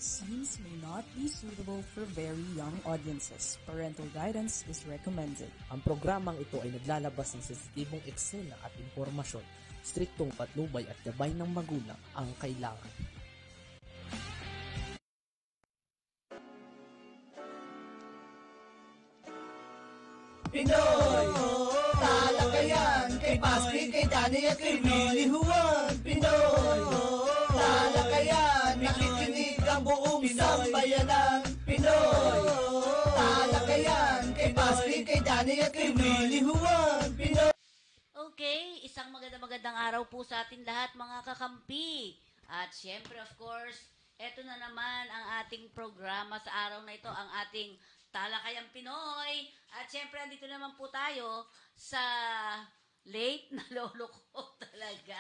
Scenes may not be suitable for very young audiences. Parental guidance is recommended. Ang programang ito ay naglalabas ng sensitibong eksena at impormasyon. Striktong patnubay at gabay ng magulang ang kailangan. Pinoy! Talakayan! Kay Paspi, kay Dani at kay Willie Juan! Pinoy! Talakayan! Nakikinig ang buong sambayanan! Pinoy! Talakayan! Kay Paspi, kay Dani at kay Willie Juan! Pinoy! Okay, isang magandang araw po sa atin lahat mga kakampi. At syempre of course, eto na naman ang ating programa sa araw na ito, ang ating Talakayang Pinoy. At syempre, andito naman po tayo sa late na lolo ko talaga.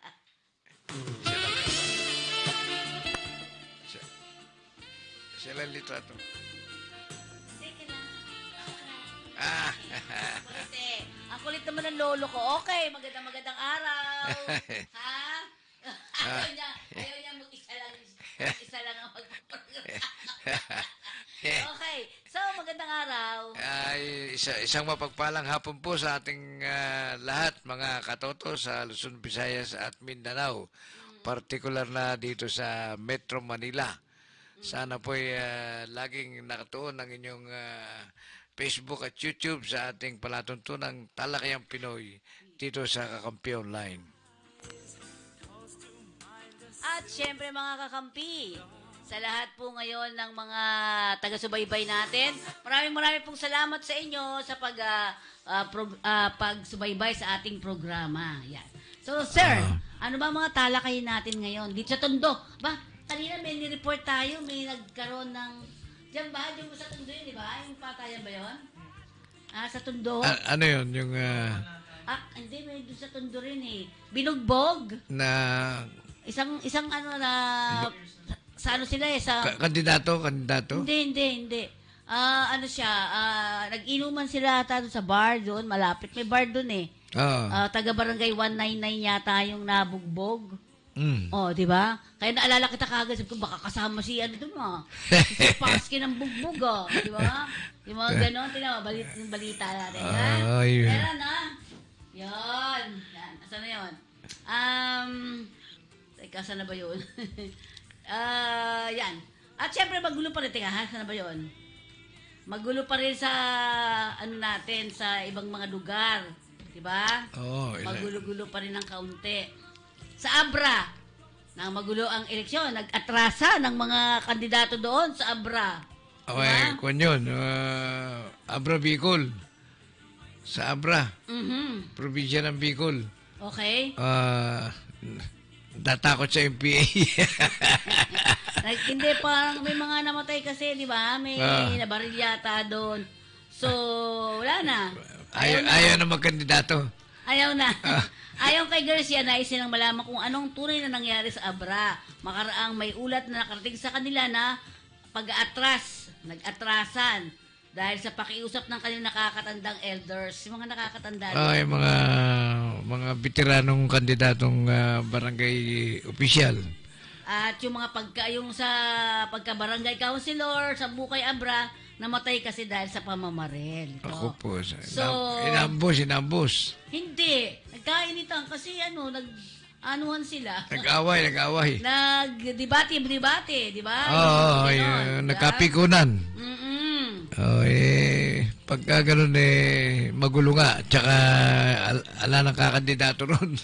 Sila litrato. Sige na. Kulit eh. Ang kulit naman ng lolo ko. Okay, magandang araw. Ha? Ayaw niya mag-isa lang ang magpaprogram. Okay. So, magandang araw. Isang mapagpalang hapon po sa ating lahat, mga katoto sa Luzon, Visayas at Mindanao. Partikular na dito sa Metro Manila. Sana po laging nakatuon ang inyong Facebook at YouTube sa ating palatuntunang Talakayang Pinoy dito sa Kakampi Online. At syempre mga kakampi, sa lahat po ngayon ng mga taga-subaybay natin, maraming pong salamat sa inyo sa pagsubaybay sa ating programa. Yan. So, sir, ano ba mga talakayin natin ngayon? Dito sa Tondo. Ba, kanina may ni-report tayo, may nagkaroon ng... Diyan ba? Diyan mo sa Tondo yun, di ba? Yung patayan ba yun? Sa Tondo? Ano yun? Yung... hindi, may doon sa Tondo rin eh. Binugbog? Na... Isang ano na... Sa ano sila eh, sa... Kandidato? Hindi. Ano siya, nag-inuman sila ata doon sa bar doon, malapit. May bar doon eh. Taga-barangay 199 yata yung nabugbog. Di ba? Kaya naalala kita kagad, sabi ko, baka kasama si ano doon si Paski ng bugbog, di ba? Yung mga ganon, balita natin, ha? Meron, ha? Yan. Asan na yun? Saan na ba yun? Yan. At syempre, magulo pa rin. Teka, saan na ba yun? Magulo pa rin sa, ano natin, sa ibang mga lugar. Diba? Magulo-gulo pa rin ng kaunti. Sa Abra, na magulo ang eleksyon, nag-atrasa ng mga kandidato doon sa Abra. Okay, kung yun. Abra Bicol. Sa Abra. Probinsya ng Bicol. Okay. Natakot sa MPA. Hindi, parang may mga namatay kasi, di ba? May nabaril yata doon. So, wala na. Ayaw na magkandidato. Ayaw na. Ayaw kay Garcia na isilang malaman kung anong tunay na nangyari sa Abra. Makaraang may ulat na nakarating sa kanila na nag-atrasan dahil sa pakiusap ng kanilang nakakatandang elders. Yung mga nakakatanda. Yung mga veteranong kandidatong barangay official. At yung mga sa pagka-barangay councilor sa Bukay Abra, namatay kasi dahil sa pamamaril. Ako po. So, inambos. Hindi. Nagkainitan kasi anuhan sila. Nag-away. Nag-debate, di ba? Nagkapikunan. Pagka ganun magulo nga. Tsaka ala ng kakandidato ron.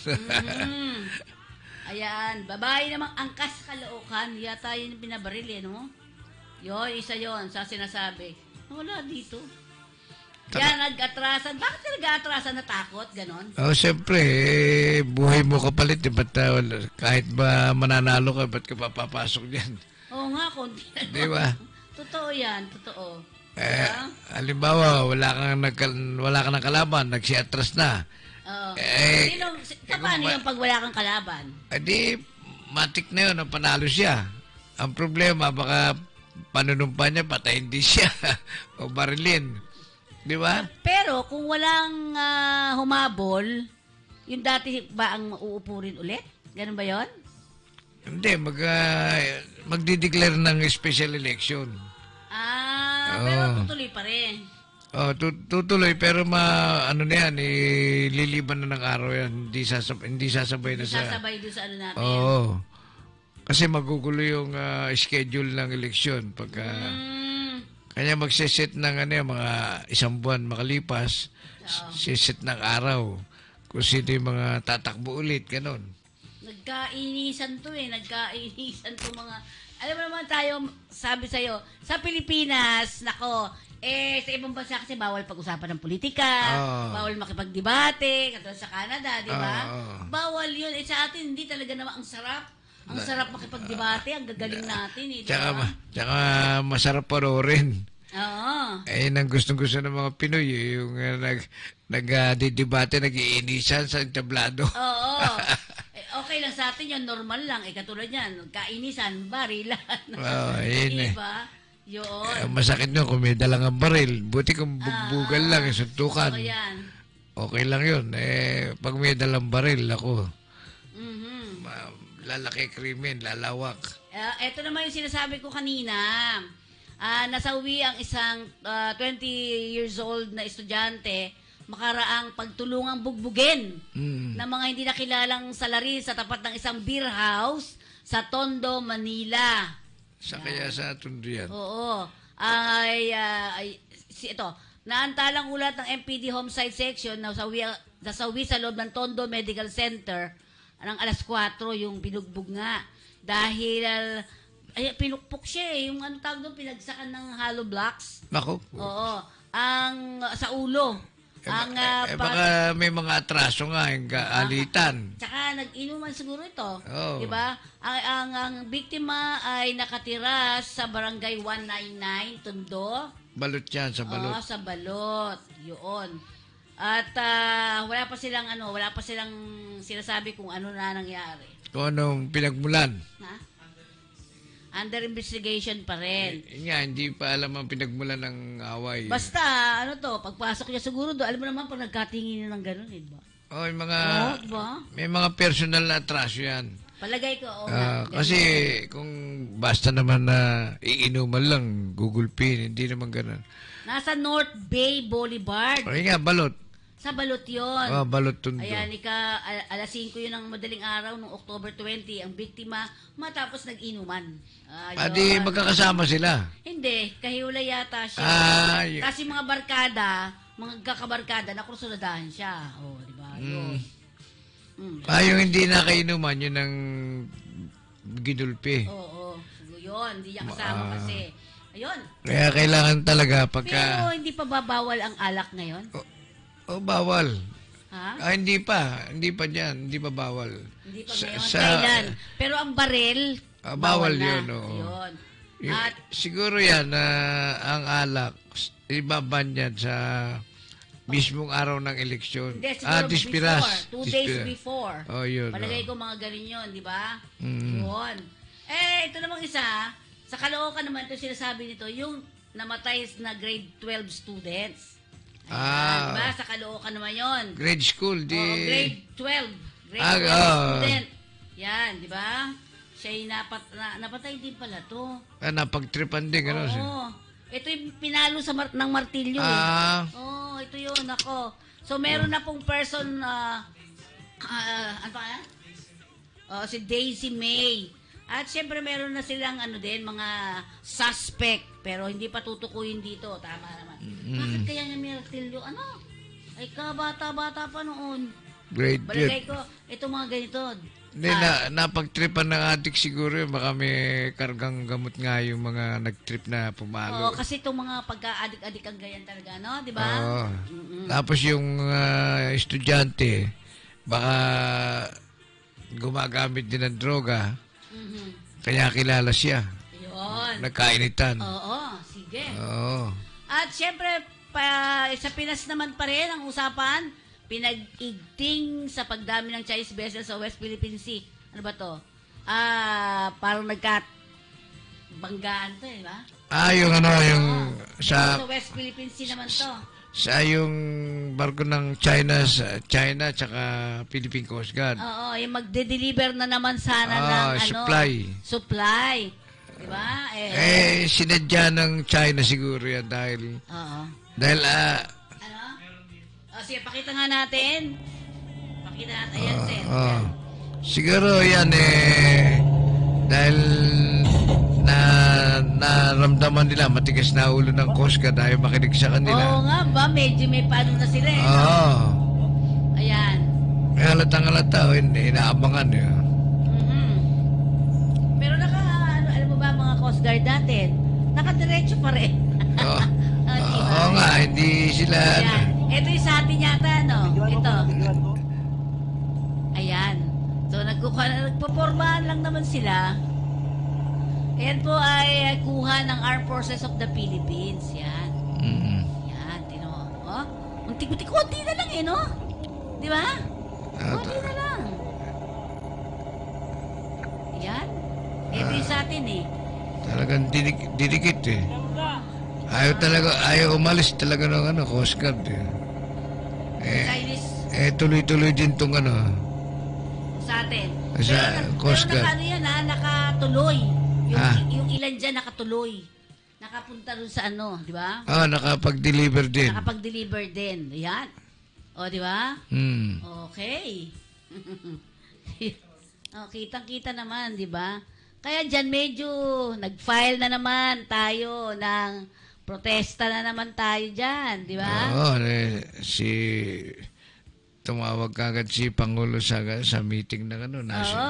Ayan, babae namang angkas Caloocan. Yata yun yung pinabaril no? Yun, isa yun sa sinasabi. Wala dito. Yan, nag-atrasan. Bakit nag-atrasan? Natakot? Ganon? Siyempre, buhay mo kapalit. Ba't kahit ba mananalo ka, ba't ka papapasok dyan? Oo nga, konti. Di ba? Totoo yan, totoo. Halimbawa, wala kang kalaban, nagsiatras na. Paano yung pag wala kang kalaban? Matik na yun, ang panalo siya. Ang problema, baka panunumpa niya, patayin din siya. O barilin. Di ba? Pero kung walang humabol, yung dati ba ang uupo rin ulit? Ganun ba yon? Hindi, magdi-declare ng special election. Pero tutuloy pa rin. Tutuloy, pero ano na yan, liliban na ng araw yan. Hindi sasabay na sa... Sasabay doon sa ano natin. Oo. Kasi magugulo yung schedule ng eleksyon. Pagka... Kanya magsiset ng mga isang buwan makalipas, siset ng araw. Kung sino yung mga tatakbo ulit, ganon. Nagkainisan to Nagkainisan to mga... Alam mo naman tayo, sabi sa'yo, sa Pilipinas, nako, sa ibang bansa kasi bawal pag-usapan ng politika, bawal makipagdebate, katulad sa Canada, di ba? Bawal yun. Sa atin, hindi talaga naman ang sarap. Ang sarap makipagdebate, ang gagaling natin. Tsaka masarap panoorin. Oo. Nang gustong-gusto ng mga Pinoy, yung nag-debate, nag-iinisan sa tablado. Oo. Okay lang sa atin yun, normal lang. Katulad yan, kainisan, barilan. Diba? Yun. Masakit nyo kung may dalang ang baril. Buti kung bugbugal lang, suntukan. Okay lang yun. Pag may dalang baril, ako. Lalaki krimen, lalawak. Ito naman yung sinasabi ko kanina. Nasawi ang isang 20 years old na estudyante makaraang pagtulungang bugbugin ng mga hindi nakilalang salari sa tapat ng isang beer house sa Tondo, Manila. Kaya sa Tondo yan? Oo. Ito, naantalang ulat ng MPD Homicide Section na nasawi sa loob ng Tondo Medical Center ng alas 4 yung binugbog nga. Dahil pinukpok siya yung tawag doon, pinagsakan ng hollow blocks. Nako. Oo. Sa ulo. Baka may mga atraso nga, yung alitan. Tsaka nag-inuman siguro ito. Oh. Diba? Ang biktima ay nakatira sa barangay 199, Tondo. Balot yan, sa balot. Oo, sa balot. Yun. At wala pa silang sinasabi kung ano na nangyari. Kung anong pinagmulan. Under investigation pa rin. Hindi pa alam ang pinagmulan ng away. Basta, pagpasok niya siguro doon, alam mo naman pag nagkatingin ng gano'n, diba? Diba? May mga personal na atraso yan. Palagay ko, kasi kung basta naman na iinuman lang, gugulpin, hindi naman gano'n. Nasa North Bay Boulevard. Balot. Sa balot yun. Balot Tondo. Ayan, alas 5 yun ng madaling araw, noong October 20, ang biktima matapos nag-inuman. Di magkakasama sila? Hindi, kahiwalay yata siya. Kasi mga barkada, mga kakabarkada, nakrusunadahan siya. Di ba? Yung hindi nakainuman, yun ang ginulpi. Oo, yun, hindi niya kasama kasi. Ayun. Kaya kailangan talaga pagka... Pero hindi pa babawal ang alak ngayon? Bawal. Ha? Hindi pa dyan. Hindi pa bawal. Hindi pa ngayon. Kailan? Pero ang baril, bawal na. Yun. Yun. At, siguro yan, ang alak, ibaban yan sa mismong araw ng eleksyon. Hindi, siguro before. 2 days before. Yun. Palagay ko mga ganin yun, di ba? Yun. Ito namang isa, sa Caloocan naman ito sinasabi nito, yung namatay na grade 12 students. Diba? Sa Caloocan naman yun. Grade school, grade 12. Grade 12 student. Yan, di ba? Siya'y napatay din pala to. Napagtripan din, gano'n siya. Ito yung pinalo ng martilyo. Ito yun, ako. So, meron na pong person, ano pa yan? Si Daisy May. At syempre meron na silang mga suspect, pero hindi pa tutukuyin dito. Tama naman. Bakit kaya niya may martilyo? Ay bata-bata pa noon. Grade 12. Balagay ko, itong mga ganito. Hindi, napagtripan ng adik siguro yun. Baka may kargang gamot nga yung mga nagtrip na pumalo. Kasi itong mga pagka-adik-adik ang ganyan talaga, no? Di ba? Tapos yung estudyante, baka gumagamit din ng droga. Kaya kilala siya. Yun. Nagkainitan. Oo, sige. Oo. At syempre, sa Pinas naman pa rin ang usapan, pinag-igting sa pagdami ng Chinese vessels sa West Philippine Sea. Ano ba to? Parang banggaan to, ba? Yung sa West Philippine Sea naman to. sa yung barko ng China tsaka Philippine Coast Guard. Oo, yung magde-deliver na naman sana ng supply. Diba? Sinadya ng China siguro yan dahil sige, pakita nga natin. Pakita natin. Ayan, sir. Siguro yan dahil naramdaman nila matigas na ulo ng Coast Guard dahil makinig sa kanila. Oo nga ba, medyo may paano na sila Ayan. May halatang-halata, inaabangan yun. Pero alam mo ba mga Coast Guard natin, nakadiretso pa rin. Oo nga, hindi sila... Ayan. Ito yung sa atin yata, Ito. Ayan. So, nagpapormahan lang naman sila. Ayan po ay kuha ng Armed Forces of the Philippines. Yan. Yan, tino. Unti-kunti na lang no? Di ba? Kunti na lang. Yan. Ito yung sa atin Talagang didikit Ayaw umalis talaga ng Coast Guard Chinese. Tuloy-tuloy din tong Sa atin. Sa Coast Guard. Pero yan nakatuloy. Yung ilan dyan nakatuloy. Nakapunta rin sa di ba? Nakapag-deliver din. Nakapag-deliver din. Yan. Di ba? Okay. Kitang-kita naman, di ba? Kaya dyan medyo nag-file na naman tayo ng protesta na naman tayo dyan, di ba? Tumawag kagad si Pangulo sa meeting ng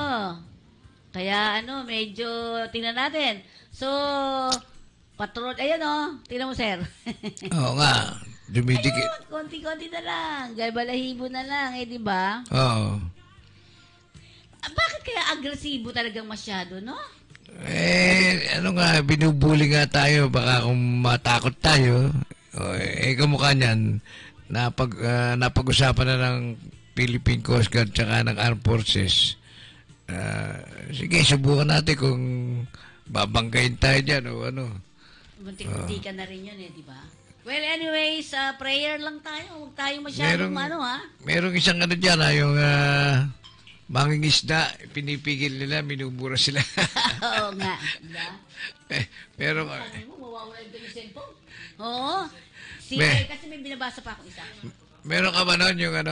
Kaya medyo tingnan natin. So, patrol, tingnan mo, sir. Oo nga, dumidikit. Ayun, konti-konti na lang. Gaya balahibo na lang, di ba? Oo. Bakit kaya agresibo talagang masyado, Binubuli nga tayo, baka kung matakot tayo. Kamukha niyan, napag-usapan na ng Philippine Coast Guard tsaka ng Armed Forces. Sige, subukan natin kung babanggain tayo dyan o Muntik-muntik ka na rin yun di ba? Well, anyways, prayer lang tayo. Huwag tayo masyadong Merong isang dyan, yung mangingisda, pinipigil nila, minubura sila. Oo nga. Diba? Pero... mawawala yung cellphone. Oo. Kasi may binabasa pa akong isa. Meron ka ba noon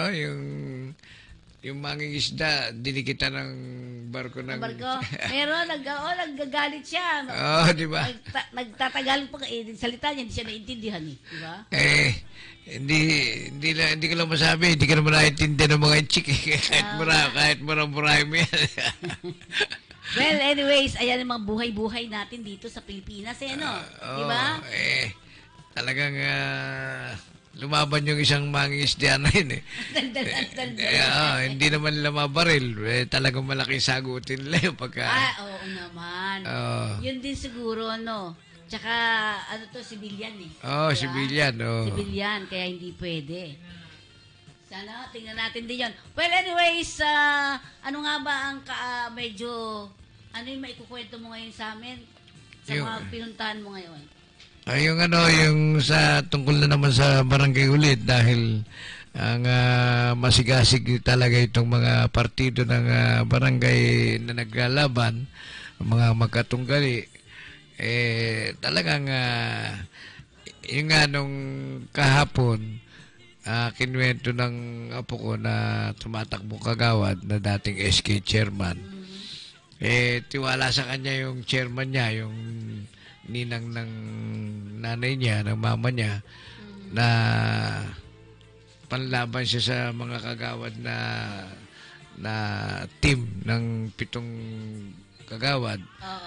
yung mangingisda, dinikitan ng barko ng... Barko? Meron, naggagalit siya. Di ba? Nagtatagal pa salita niya, hindi siya naintindihan di ba? Hindi ko lang masabi, hindi ka naman naintindihan ng mga chik kahit mura-murahin mo yan. Well, anyways, ayan ang mga buhay-buhay natin dito sa Pilipinas, di ba? Talagang lumaban yung isang mangingisda na yun hindi naman nila mabaril. Talagang malaking sagutin nila yung pagka... Oo naman. Yun din siguro, Tsaka, civilian civilian, Civilian, kaya hindi pwede. Sana, tingnan natin din yun. Well, anyways, ano nga ba ang medyo, yung maikukwento mo ngayon sa amin? Sa mga pinuntahan mo ngayon? Yung tungkol na naman sa barangay ulit dahil ang masigasig talaga itong mga partido ng barangay na naglalaban, mga magkatunggali, talagang yung nung kahapon, kinuwento ng apo ko na tumatakbo kagawad na dating SK chairman. Tiwala sa kanya yung chairman niya, yung ninang ng nanay niya, ng mama niya, na panlaban siya sa mga kagawad na team ng 7 kagawad.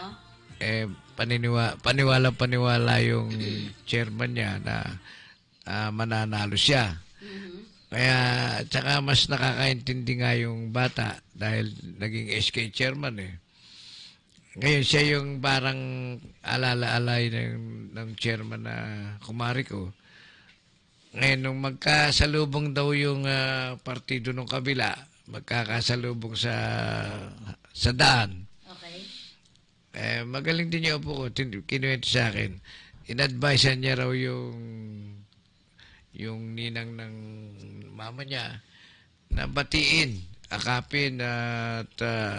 Paniwala yung chairman niya na mananalo siya. Kaya, tsaka mas nakakaintindi nga yung bata dahil naging SK chairman Ngayon, siya yung parang alala-alay ng chairman na kumari ko. Ngayon, nung magkasalubong daw yung partido ng kabila, magkakasalubong sa daan. Okay. Magaling din yung apo ko, kinuwento sa akin. In-advise niya raw yung ninang ng mama niya, na batiin, akapin at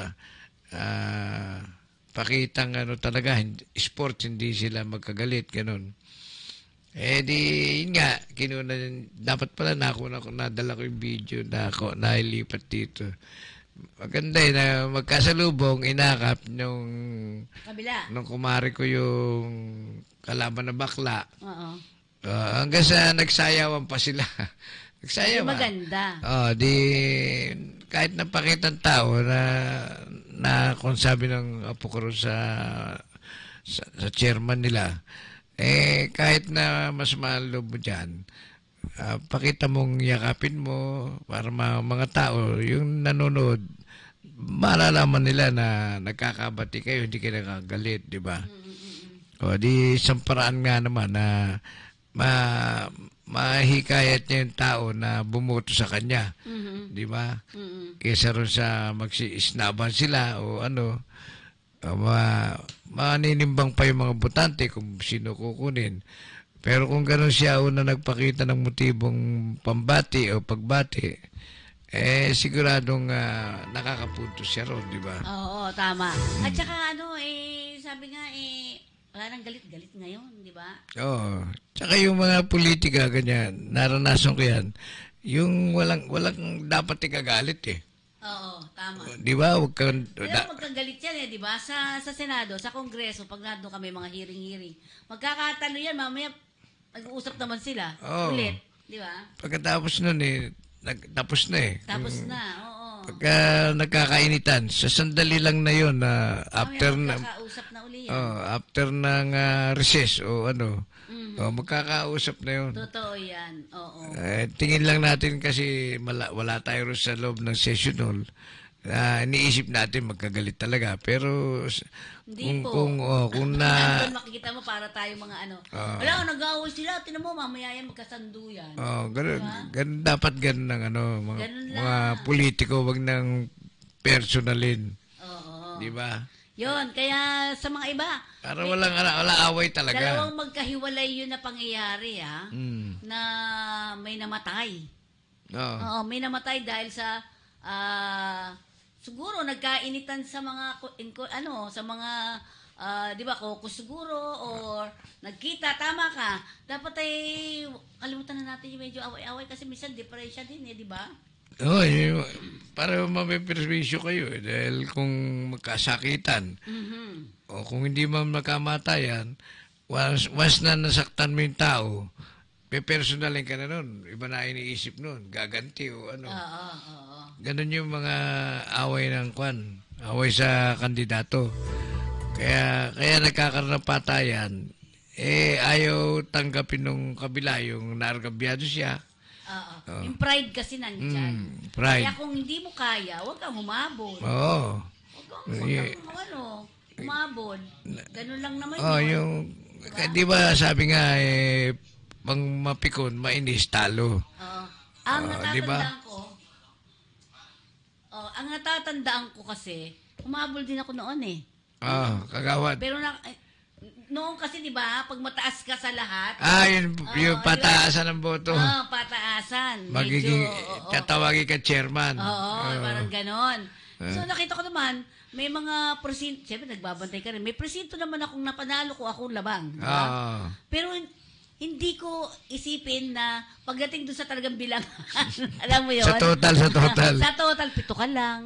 pakitang talaga, sports, hindi sila magkagalit, ganun. Di, yun nga, dapat pala nadala ko yung video na ako, nailipat dito. Maganda na magkasalubong, inakap nung kumari ko yung kalaban na bakla. Oo. Hanggang sa nagsayawan pa sila. Nagsayawan. Maganda. Di, kahit napakita ng tao na kung sabi ng apo ko sa chairman nila, kahit na mas mahal mo dyan, pakita mong yakapin mo para mga tao, yung nanonood, malalaman nila na nagkakabati kayo, hindi kayo nakagalit, di ba? Di isang paraan nga naman na mahikayat niya yung tao na bumoto sa kanya, di ba? Kesa ron sa magsisnaban sila o maninimbang pa yung mga botante kung sino kukunin. Pero kung gano'n siya una nagpakita ng motibong pambati o pagbati, siguradong nakakapunto siya ron, di ba? Oo, tama. At saka sabi nga wala nang galit-galit ngayon, di ba? Oo. Tsaka yung mga politika, ganyan, naranasan ko yan, yung walang dapat ikagalit Oo, tama. Di ba? Huwag kang... magkagalit yan di ba? Sa Senado, sa Kongreso, pag nandun kami mga hearing, magkakatalo yan, mamaya nag-uusap naman sila. Ulit, di ba? Pagkatapos nun tapos na Tapos na, oo. Pagka nagkakainitan, sa sandali lang na yun, after na... Magkakausap na uli yan. After ng recess o magkakausap na yun. Totoo yan, oo. Tingin lang natin kasi wala tayo sa loob ng session hall. Iniisip natin magkagalit talaga. Pero hindi kung nandun makikita mo para tayo mga wala, nag-aaway sila. Tinan mo, mamaya yan magkasando yan. Ganun, dapat ganun ng mga politiko, wag ng personalin. Oo. Di ba? Yun, kaya sa mga iba. Para walang away talaga. Dalawang magkahiwalay yun na pangyayari, na may namatay. Oo, may namatay dahil sa siguro nagkainitan sa mga sa mga di ba caucus siguro or nagkita, tama ka. Dapat ay kalimutan na natin yung medyo away-away kasi minsan depresya din di ba? Para mapiperwisyo kayo dahil kung magkasakitan o kung hindi man magkamatayan, once na nasaktan mo yung tao, personalin ka na nun. Iba na iniisip nun. Gaganti o Oo. Ganun yung mga away ng away sa kandidato. Kaya nagkakaroon ng patayan, ayaw tanggapin nung kabila yung naargabyado siya. Yung pride kasi nandyan. Pride. Kaya kung hindi mo kaya, huwag kang humabol. Oo. Huwag kang humabol. Ganun lang naman yun. Di ba sabi nga, pang mapikon, mainis, talo. Ang natatandaan ko kasi, humabol din ako noon kagawad. Pero noon kasi, di ba, pag mataas ka sa lahat. Yung pataasan ng boto. Pataasan. Magiging, tatawagin ka chairman. Parang ganon. So, nakita ko naman, may mga presinto, siyempre, nagbabantay ka rin. May presinto naman akong napanalo ko, akong labang. Pero, hindi ko isipin na pagdating doon sa talagang bilangan, alam mo yun? Sa total. Sa total, 7 ka lang.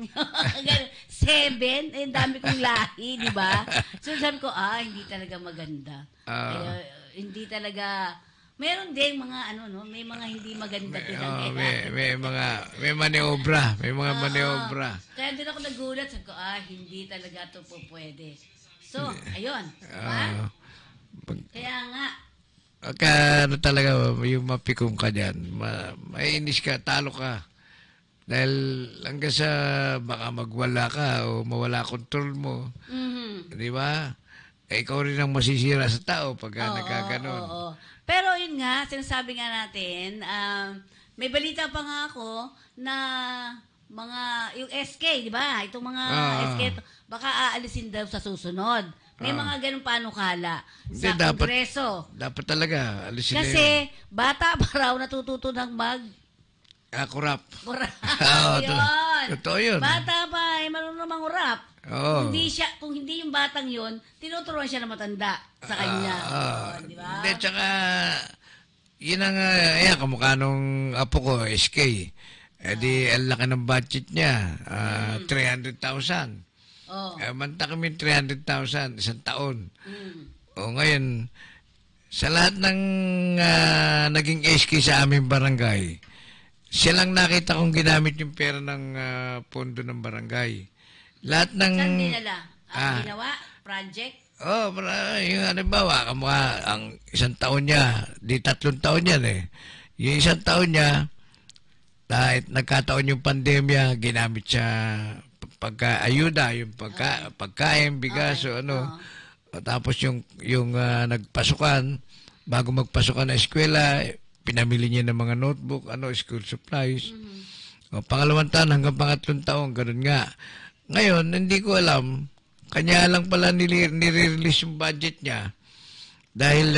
7, dami kong lahi, di ba? So sabi ko, hindi talaga maganda. Hindi talaga, meron din mga may mga hindi maganda din. May maniobra. May mga maniobra. Kaya din ako nagulat, sabi ko, hindi talaga ito po pwede. So, ayun. Kaya nga, talaga, yung mapikong ka dyan, mainis ka, talo ka. Dahil hanggang sa baka magwala ka o mawala kontrol mo. Di ba? Ikaw rin ang masisira sa tao pag nagkaganon. Pero yun nga, sinasabi nga natin, may balita pa nga ako na yung SK, di ba? Itong mga SK, baka aalisin daw sa susunod. May mga ganun panukala Hindi, sa dapat- Kongreso. Dapat talaga, alisin na yun. Kasi bata pa raw natututo ng Kurap. urap. Oo, Yun. totoo yun. Bata pa, marunong mangurap. Oo. Kung hindi yung batang yun, tinuturuan siya na matanda sa kanya. Di ba? Hindi, tsaka, yun ang, kamukha nung apo ko, SK. Di, ang laki ng budget niya, 300,000. Oh. Manta kami 300,000, isang taon. Mm. O ngayon, sa lahat ng naging SK sa aming barangay, silang nakita kong ginamit yung pera ng pondo ng barangay. Lahat ng... Saan dinala? Ginawa? Project? Yung halimbawa, ang isang taon niya, di 3 taon yan eh. Yung isang taon niya, dahil nagkataon yung pandemya, ginamit siya pagka-ayuda, yung pagkain, bigas, o ano. Tapos yung nagpasukan, bago magpasukan na eskwela, pinamili niya ng mga notebook, school supplies. O, pangalawang taon hanggang pangatlong taon, ganun nga. Ngayon, hindi ko alam, kanya lang pala nire-release yung budget niya dahil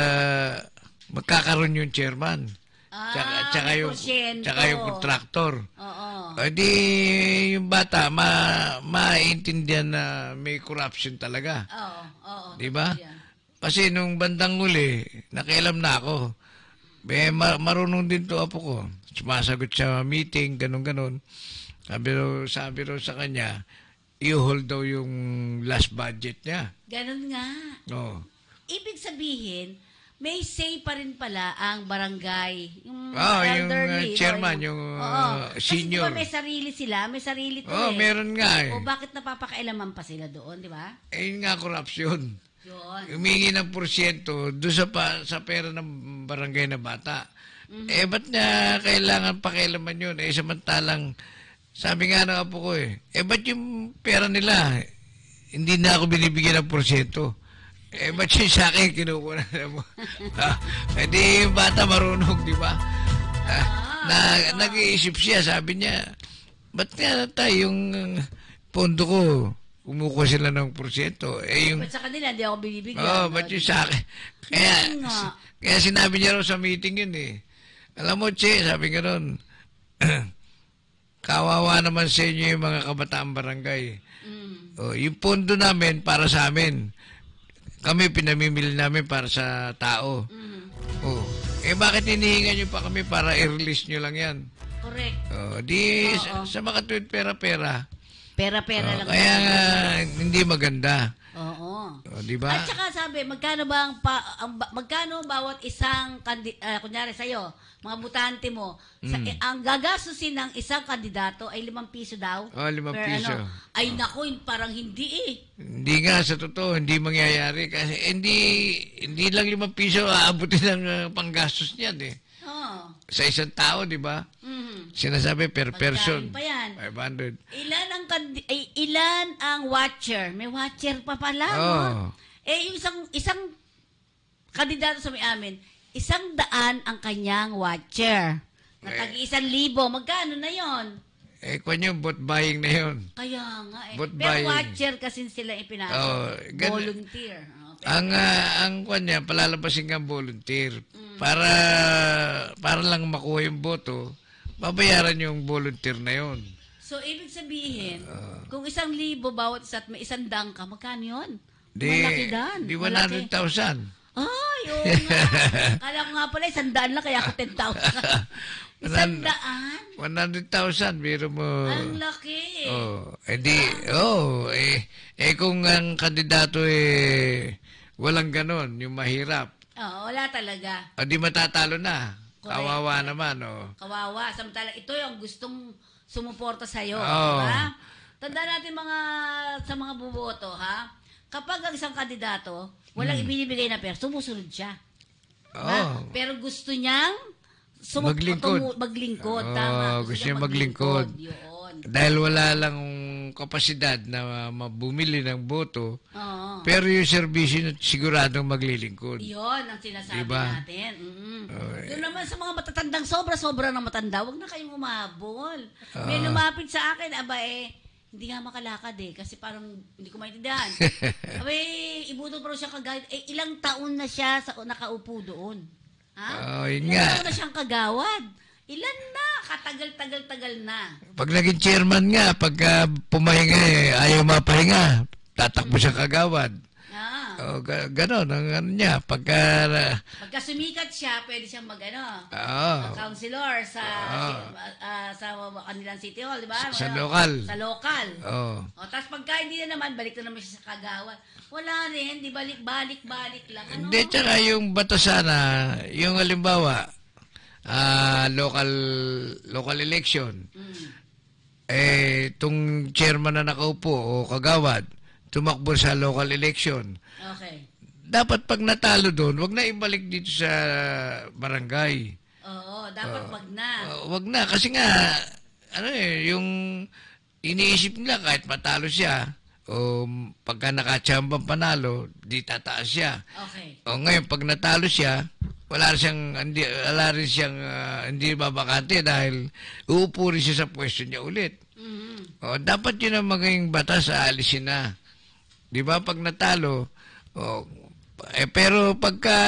magkakaroon yung chairman. Tsaka yung contractor. Oo. Di yung bata maintindihan na may corruption talaga. Oo. Di ba? Kasi nung bandang uli, nakialam na ako. Marunong din to apo ko. Sumasagot sa meeting, ganun-ganun. Sabi raw sa kanya, i-hold daw yung last budget niya. Ganun nga. Oo. Ibig sabihin, may say pa rin pala ang barangay. Yung yung elderly. chairman, yung senior. Kasi diba may sarili sila, may sarili to meron nga eh. O bakit napapakailaman pa sila doon, di ba? Yun nga, corruption. Yun. Humingi ng porsyento doon sa pera ng barangay na bata. Ba't niya kailangan pakialaman yun? Samantalang, sabi nga ng apo ko ba't yung pera nila, hindi na ako binibigyan ng porsyento? Ba't yung sa akin kinukuha na mo? Di yung bata marunong, di ba? Nag-iisip siya, sabi niya, ba't nga tayo yung pondo ko, kumukuha sila ng porsyento. Ba't sa kanila, hindi ako binibigyan? Ba't yung sa akin? Kaya sinabi niya raw sa meeting yun Alam mo, Che, sabi nga ron, kawawa naman sa inyo yung mga kabataang barangay. Yung pondo namin para sa amin. Kami pinamimili namin para sa tao. Bakit hinihingan nyo pa kami para i-release nyo lang yan? Correct. Sa mga tuwid pera-pera. Pera-pera lang. Kaya hindi maganda. Oo. Di ba? At saka sabi, magkano bawat isang kunyari sa'yo, mga butante mo, ang gagastusin ng isang kandidato ay 5 piso daw? 5 piso. Ay naku, parang hindi Hindi nga, sa totoo, hindi mangyayari. Kasi hindi lang 5 piso aabutin ng panggastos niyan sa isang tao, di ba? Sinasabi per person. Pa yan. 500. Ilan ang watcher? May watcher pa pala, no? Yung isang kandidato sa may amin, 100 ang kanyang watcher. Tag-1,000. Magkano na yon? Kung yung bot buying na yun. Kaya nga Bot Pero buying. watcher kasi sila volunteer. Ang kanya, palalabasin ang volunteer. Para lang makuha yung boto, babayaran yung volunteer na yun. So, ibig sabihin, kung 1,000 bawat isa at may 100 ka, magkano yun? Di Malaki dan. 100,000. Ay, oo nga. Kala ko nga pala, 100 lang, kaya ako 10,000. 100,000, biro mo. Ang laki. Kung ang kandidato walang ganon, yung mahirap. Wala talaga. Di matatalo na. Correct. Kawawa naman, Kawawa. Samantala, ito yung gustong sumuporta sa'yo. Oo. Diba? Tandaan natin sa mga buboto, ha? Kapag ang isang kandidato, walang ibinibigay na pera, sumusunod siya. Diba? Pero gusto niyang maglingkod. Tama. Gusto niya maglingkod. Yun. Dahil wala lang kapasidad na bumili ng boto, pero yung servisyo siguradong maglilingkod. Yun ang sinasabi diba? natin. Doon naman sa mga matatandang, sobra-sobra ng matanda, huwag na kayong umabol. May lumapit sa akin, hindi nga makalakad kasi parang hindi ko maintindihan. Ibutol pa rin siya kagawad. Ilang taon na siya nakaupo doon? Ha? Yun Ilang nga. taon na siyang kagawad? Ilan na? Katagal-tagal na. Pag naging chairman nga, pagka pumahinga ayaw mapahinga, tatakbo siya kagawad. Ganon ang ano niya. Pagka sumikat siya, pwede siyang counselor sa kanilang city hall, di ba? Sa lokal. Sa lokal. Tapos pagka hindi na naman, balik na naman siya sa kagawad. Wala rin, di balik lang. Hindi, tsaka yung bato sana, yung halimbawa, local election, itong chairman na nakaupo o kagawad, tumakbo sa local election. Okay. Dapat pag natalo doon, wag na ibalik dito sa barangay. Oo, dapat wag na. Wag na kasi nga yung iniisip nila kahit matalo siya o pagka nakachambang panalo, di tataas siya. Okay. O ngayon pag natalo siya, wala rin siyang hindi babakante dahil uupo rin siya sa pwesto niya ulit. O dapat yun ang maging batas, aalisin na. Di ba pag natalo, pero pagka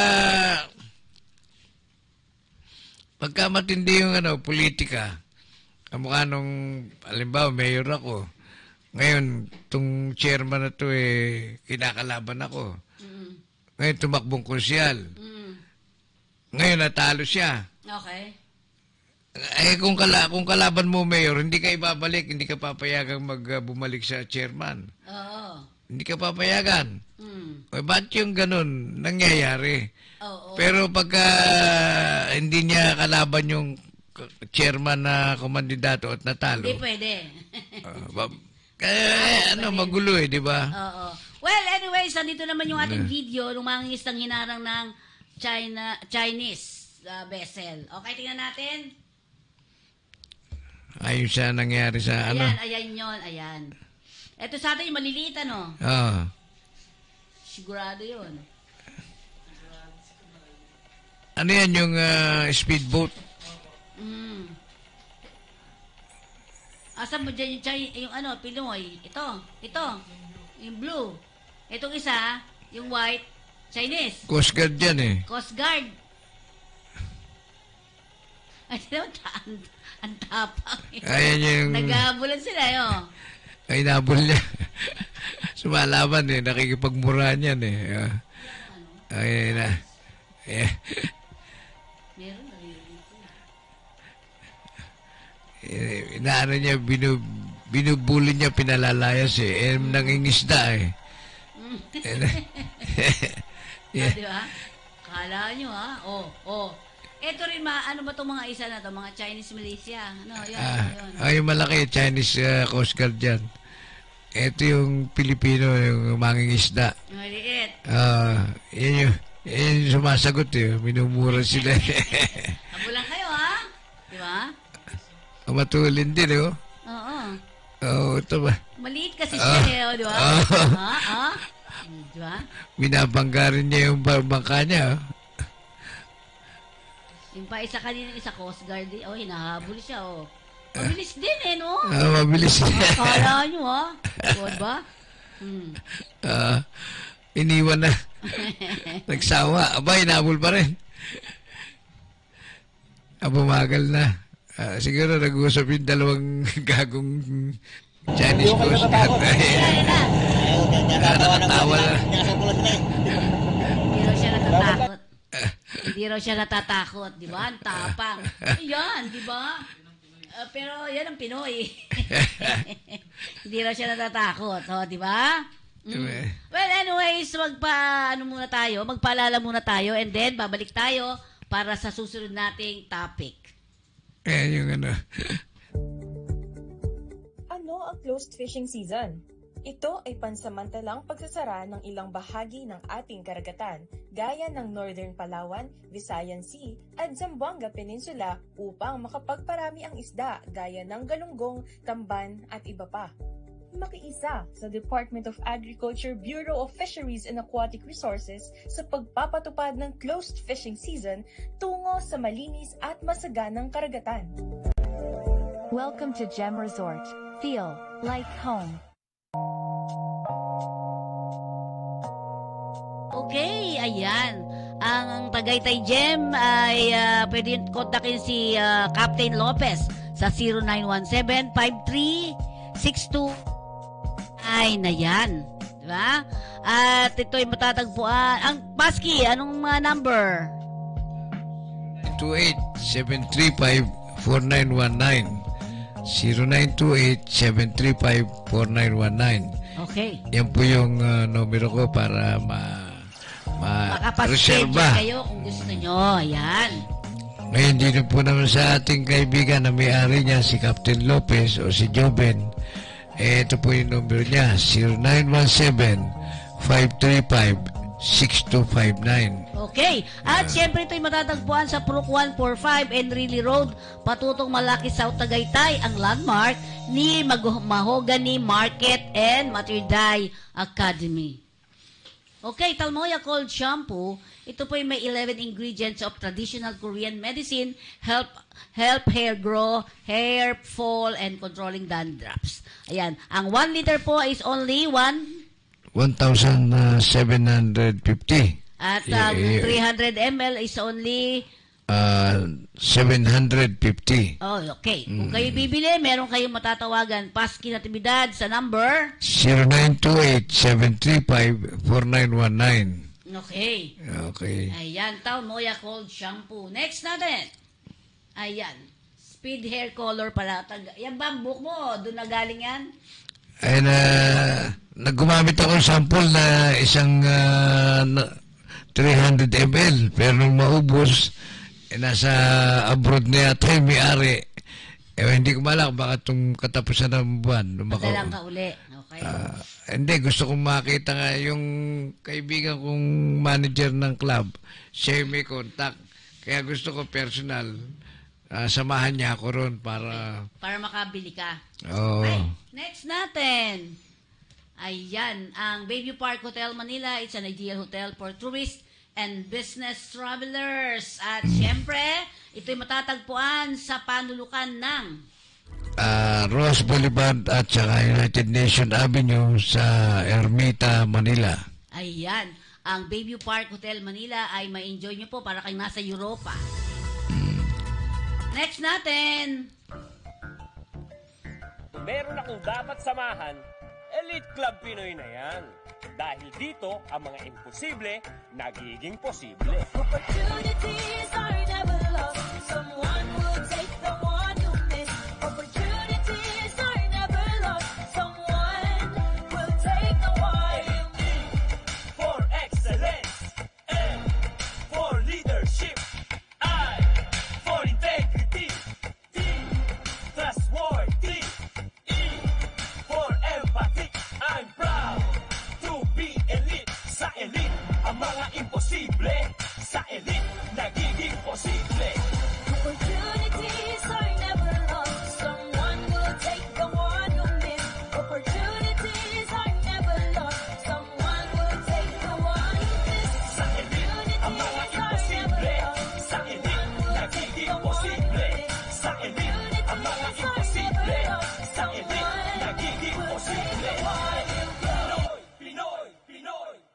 matindi yung politika, kamukha nung, halimbawa, mayor ako. Ngayon, itong chairman na to kinakalaban ako. Ngayon, tumakbong konsyal. Ngayon, natalo siya. Okay. Kung kalaban mo, mayor, hindi ka ibabalik, hindi ka papayagang bumalik sa chairman. Oo. Hindi ka papayagan. Ba't yung ganun nangyayari? Pero pagka hindi niya kalaban yung chairman na kumandidato at natalo. Hindi pwede. Magulo di ba? Oo. Well, anyways, nandito naman yung ating video ng mga isang hinarang ng Chinese vessel. Okay, tingnan natin. Ayun siya nangyari sa Ayan yun, ayan. Ito sa atin, maliliit Sigurado yun. Ano yan yung speedboat? Asan mo dyan yung Pinoy? Ito. Yung blue. Itong isa, yung white, Chinese. Coast Guard yan Coast Guard. Ay, ang tapang. Ayan yung... Nag-aabulan sila, Ay, nabol niya. Sumalaban nakikipagmurahan yan Ay, na. Meron, nalilito. Inaano niya, binubuli niya, pinalalayas nangingisda Di ba? Kala nyo Ito rin ano ba itong mga isa na to? Mga Chinese militia. Yun. Yung malaki, Chinese Coast Guard dyan. Ito yung Pilipino, yung mangingisda. Maliit. Yan yung sumasagot minumura sila. Abulan kayo, Di ba? Matulin din, Oo. Ito ba? Maliit kasi siya, di ba? Di ba? Binabangga rin niya yung bangka niya, Yung pa isa kanina, isa Coast Guard, hinahabol siya, Mabilis din, no? Mabilis din. Kala nyo, ba? Iniwan na. Nagsawa. Aba, hinabol pa rin. Bumagal na. Siguro nag-uusap yung dalawang gagong Chinese Coast Guard. Nakatawa na. Hindi raw siya natatakot, di ba? Ang tapang. Ayan, di ba? Pero yan ang Pinoy. Hindi raw siya natatakot, di ba? Well, anyways, magpaalala muna tayo, and then babalik tayo para sa susunod nating topic. Yung Ano ang closed fishing season? Ito ay pansamantalang pagsasara ng ilang bahagi ng ating karagatan, gaya ng Northern Palawan, Visayan Sea, at Zamboanga Peninsula upang makapagparami ang isda gaya ng galunggong, tamban at iba pa. Makiisa sa Department of Agriculture Bureau of Fisheries and Aquatic Resources sa pagpapatupad ng closed fishing season tungo sa malinis at masaganang karagatan. Welcome to Gem Resort. Feel like home. Okay, ayan. Ang Tagaytay Gem ay pwede kontakin si Captain Lopez sa 0917-5362. Ay, na yan. Diba? At ito'y matatagpuan. Ang Paski, anong number? 0928-735-4919. 0928-735-4919. Okay. Yan po yung numero ko para makapaschedule kayo kung gusto nyo. Ayan. Ngayon dito po naman sa ating kaibigan na may-ari niya, si Captain Lopez o si Joven. Ito po yung numero niya, 0917-535-6259. Okay. At syempre ito'y matatagpuan sa Purok 145 Enrile Road, patutong Malaki South Tagaytay, ang landmark ni Mahogany Market and Matriday Academy. Okay, Talmoya Cold Shampoo, ito po may 11 ingredients of traditional Korean medicine, help hair grow, hair fall, and controlling dandruffs. Ayan, ang 1 liter po is only 1,750. At 300 ml is only 750. Oh, okay. Kung kayo bibili, meron kayong matatawagan Paski Natividad sa number 0928-735-4919. Okay. Okay. Ayan, Talmoya Cold Shampoo. Next natin. Ayan. Speed hair color pala. Yan ba ang buhok mo? Doon na galing yan? Ay nagumamit ako ng sample na isang 300 ml. Pero nung maubos, nasa abroad na yata yung may-ari. Hindi ko malak baka itong katapusan ng buwan. Padalang ka uli. Okay. Hindi, gusto kong makita nga yung kaibigan kong manager ng club. Siya yung may contact. Kaya gusto ko personal. Samahan niya ako ron para makabili ka. Oo. Okay. Next natin. Ayan. Ang Bayview Park Hotel Manila. It's an ideal hotel for tourists and business travelers. At syempre, ito'y matatagpuan sa panulukan ng Ross Boulevard at saka United Nation Avenue sa Ermita, Manila. Ayan. Ang Bayview Park Hotel Manila ay ma-enjoy nyo po para kayong nasa Europa. Next natin. Meron akong dapat samahan, Elite Club Pinoy na yan. Dahil dito, ang mga imposible, nagiging posible. Opportunities are never lost. Someone will take the one you miss. Opportunities are never lost. Someone will take the one you miss. For excellence, M for leadership, I for integrity, T trustworthy, E for empathy. I'm proud to be elite. Sa elite, ang mga imposible. Sa elite, nagiging posible. Opportunities are never lost. Someone will take the one you miss. Opportunities are never lost. Someone will take the one you miss. Sa elite, ang mga imposible. Sa elite, nagiging posible. Sa elite, ang mga imposible. Sa elite, nagiging posible. Pinoy, Pinoy, Pinoy.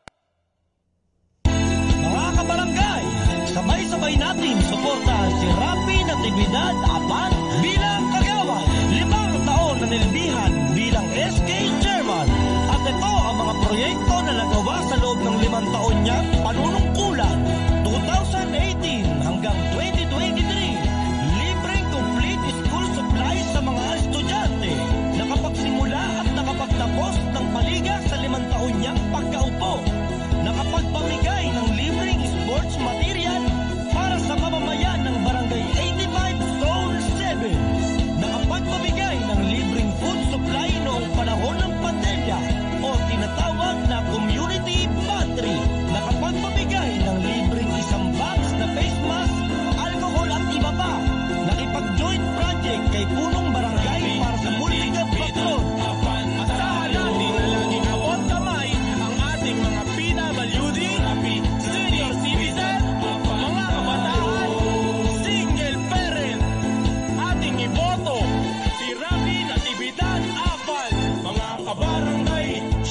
Mga kabarangay, sabay-sabay natin suportahan si Rapi Natividad Apan bilang kagawan. 5 taon na nilbihan bilang SK Chairman. At ito ang mga proyekto na nagawa sa loob ng 5 taon niyang panunungkulan. 2018 hanggang 2023, libreng complete school supplies sa mga estudyante. Nakapagsimula at nakapagtapos ng paliga sa 5 taon niyang pagkaupo. Nakapagpamigay ng libreng sports material para sa mamamayan ng Barangay 85 Zone 7. Nakapagpamigay ng libreng food supply noong panahon ng pandemya o tinatawag na community pantry. Nakapagpamigay ng libreng 1 box na face mask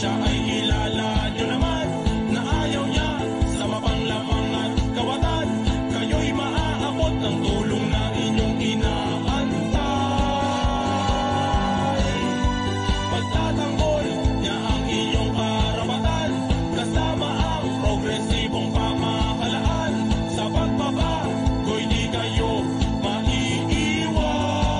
siya ay kilala nyo naman na ayaw niya sa mapanglamang at kawatan. Kayo'y maaabot ng tulong na inyong inaantay. Pagtatanggol niya ang inyong karapatan, kasama ang progresibong pamahalaan. Sa pagbabago'y di kayo maiiwan.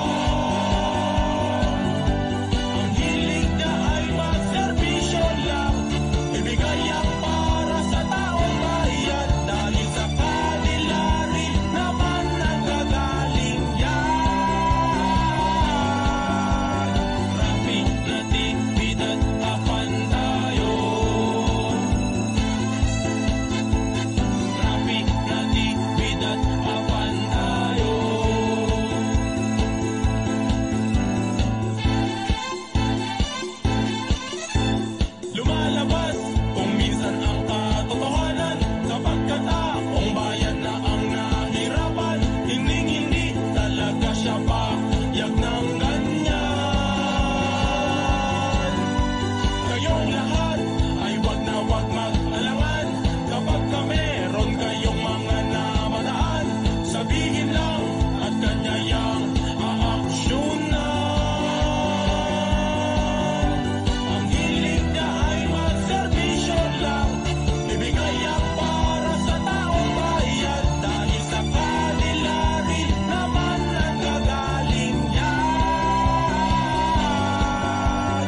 Ang hilig niya ay magserbisyo lang, ibigay ang para sa taong bayan, dahil sa kanila rin naman nanggagaling yan. Rapi, natividad, apan tayo. Rapi, natividad, apan tayo. Lumalabas kung minsan ang katotohanan, sapagkat akong bayan na ang nahirapan. Hindi talaga siya payag ng ganyan. Kayong lahat ay wag na wag mag-alangan. Kapag ka meron kayong mga namadaan, sabihin lang at kanyayang aaksyonan. Ang hilig niya ay magserbisyo lang, ibigay ang para sa taong bayan, dahil sa kanila rin naman nanggagaling yan.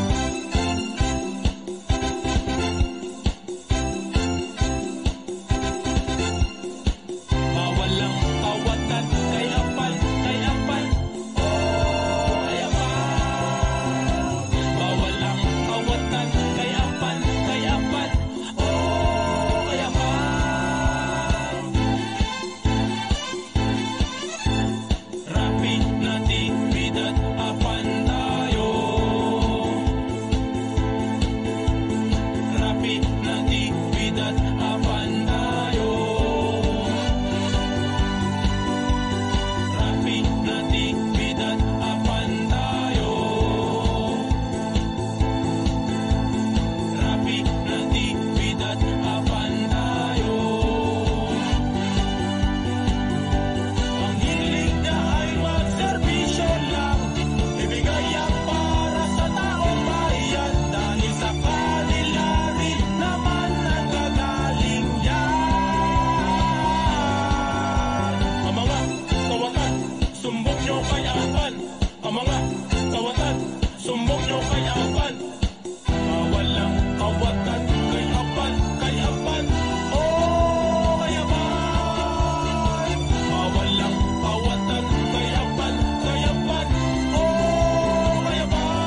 Bawal lang kawatan, kay apan, oh, kay apan. Bawal lang kawatan, kay apan, oh, kay apan. Rapi, natividad, apan tayo. Rapi, natividad, apan tayo. Rapi, natividad, apan tayo. Rapi, natividad, apan tayo. Ang hilig niya ay magserbisyo lang, ibigay ang para sa taong bayan, dahil sa kanila rin naman nanggagaling yan. Ang mga kawatan, sumbong nyo kay apan. Ang mga kawatan, sumbong nyo kay apan. Bawal lang kawatan, kay apan, oh, kay apan. Bawal lang kawatan, kay apan, oh, kay